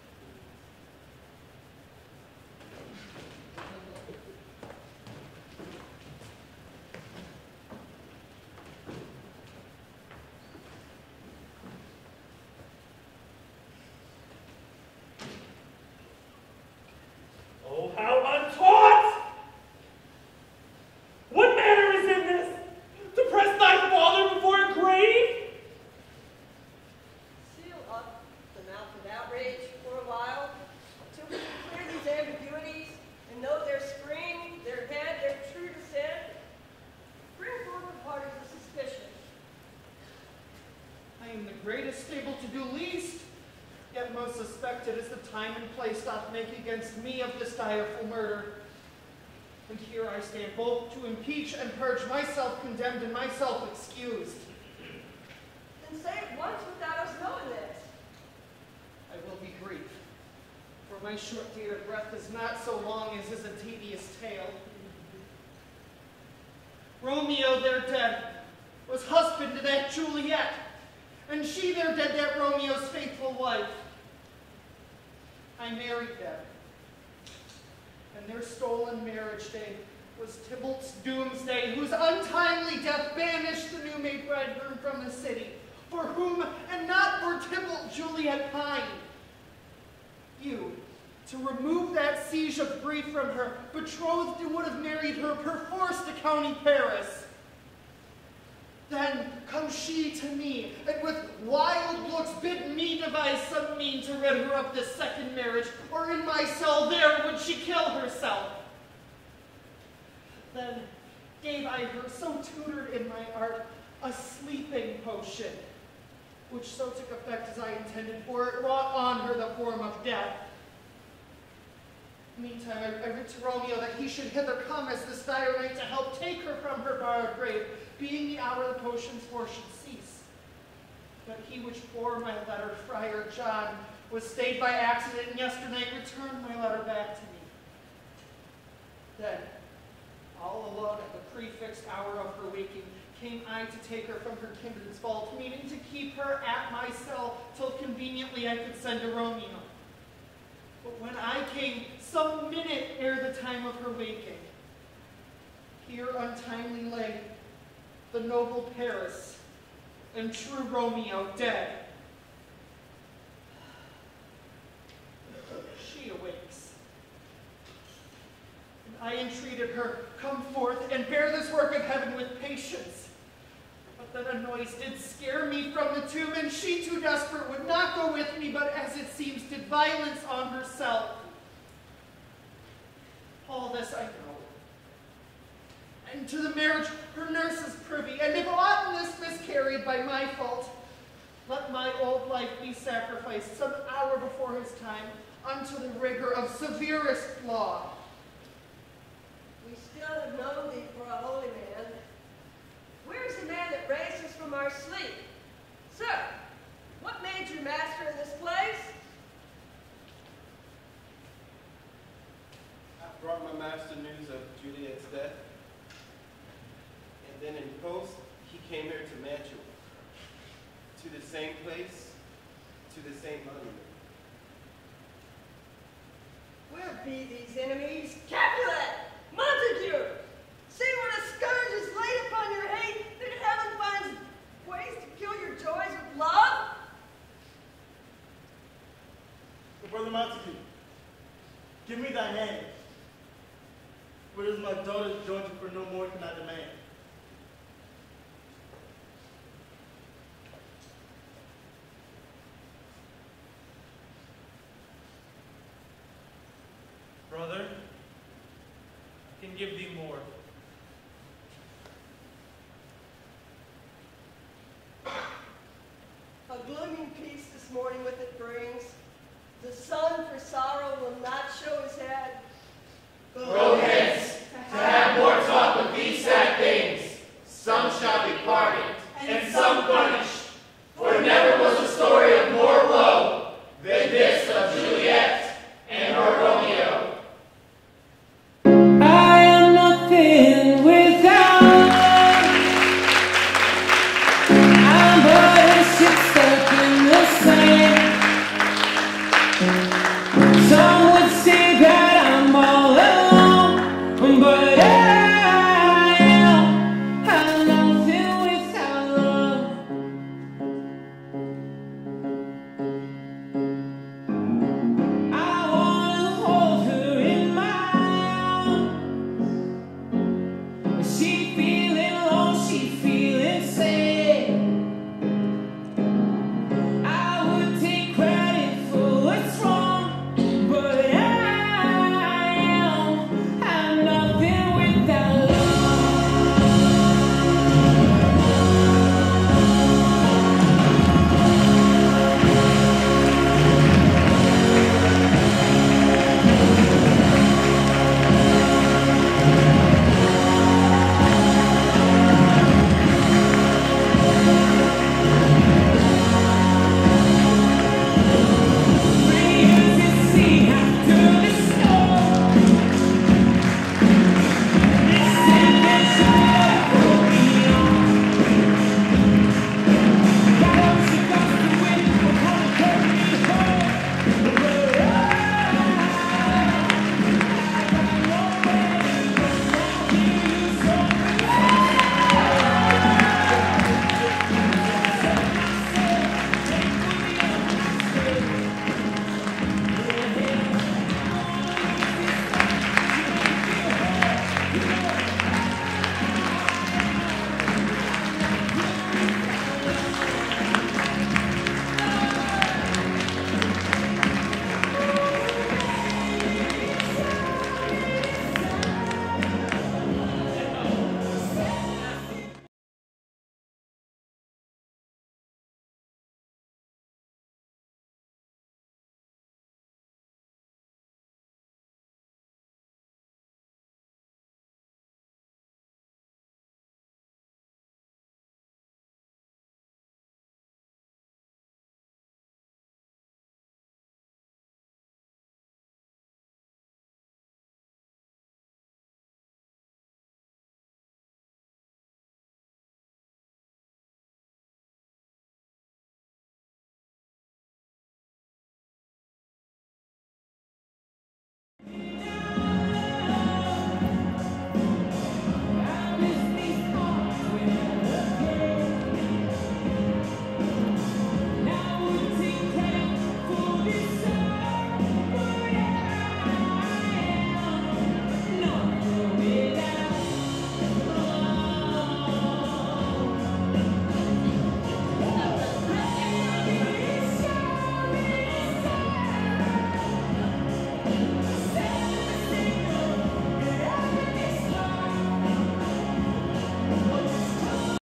Oh, how untaught! What manner is in this? To press thy father before a grave? Seal up the mouth of outrage for a while, till we can clear these ambiguities and know their spring, their head, their true descent. Bring forward parties of suspicion. I am the greatest able to do least, yet most suspected as the time and place doth make against me of this direful murder. And here I stand, both to impeach and purge, myself condemned and myself excused. Then say it once without us knowing this. I will be brief, for my short date of breath is not so long as is a tedious tale. Romeo, there dead, was husband to that Juliet, and she there dead, that Romeo's faithful wife. I married them, and their stolen marriage day was Tybalt's doomsday, whose untimely death banished the new-made bridegroom from the city, for whom, and not for Tybalt, Juliet pined. You, to remove that siege of grief from her, betrothed and would have married her perforce to county Paris. Then comes she to me, and with wild looks bid me devise some mean to rid her of this second marriage, or in my cell there would she kill herself. Then gave I her, so tutored in my art, a sleeping potion, which so took effect as I intended, for it wrought on her the form of death. Meantime, I writ to Romeo that he should hither come as this dire night to help take her from her borrowed grave, being the hour the potion's force should cease. But he which bore my letter, Friar John, was stayed by accident, and yesternight returned my letter back to me. Then, all alone at the prefixed hour of her waking, came I to take her from her kindred's vault, meaning to keep her at my cell till conveniently I could send to Romeo. But when I came, some minute ere the time of her waking, here untimely lay the noble Paris and true Romeo dead. She awakes, and I entreated her, come forth and bear this work of heaven with patience. But then a noise did scare me from the tomb, and she, too desperate, would not go with me, but as it seems, did violence on herself. All this I know. And to the marriage her nurse is privy, and if aught in this miscarried by my fault, let my old life be sacrificed some hour before his time unto the rigor of severest law. We still have known thee for a holy man. Where is the man that raised us from our sleep? Sir, what made you master in this place? I brought my master news of Juliet's death, and then in post, he came here to Mantua, to the same place, to the same monument. Where be these enemies? Capulet! Montague! See what a scourge is laid upon your hate, that heaven finds ways to kill your joys with love? Brother Montague, give me thy hand. For it is my daughter's joined you for no more can I demand. Brother, I can give thee more. A glooming peace this morning with it brings. The sun for sorrow will not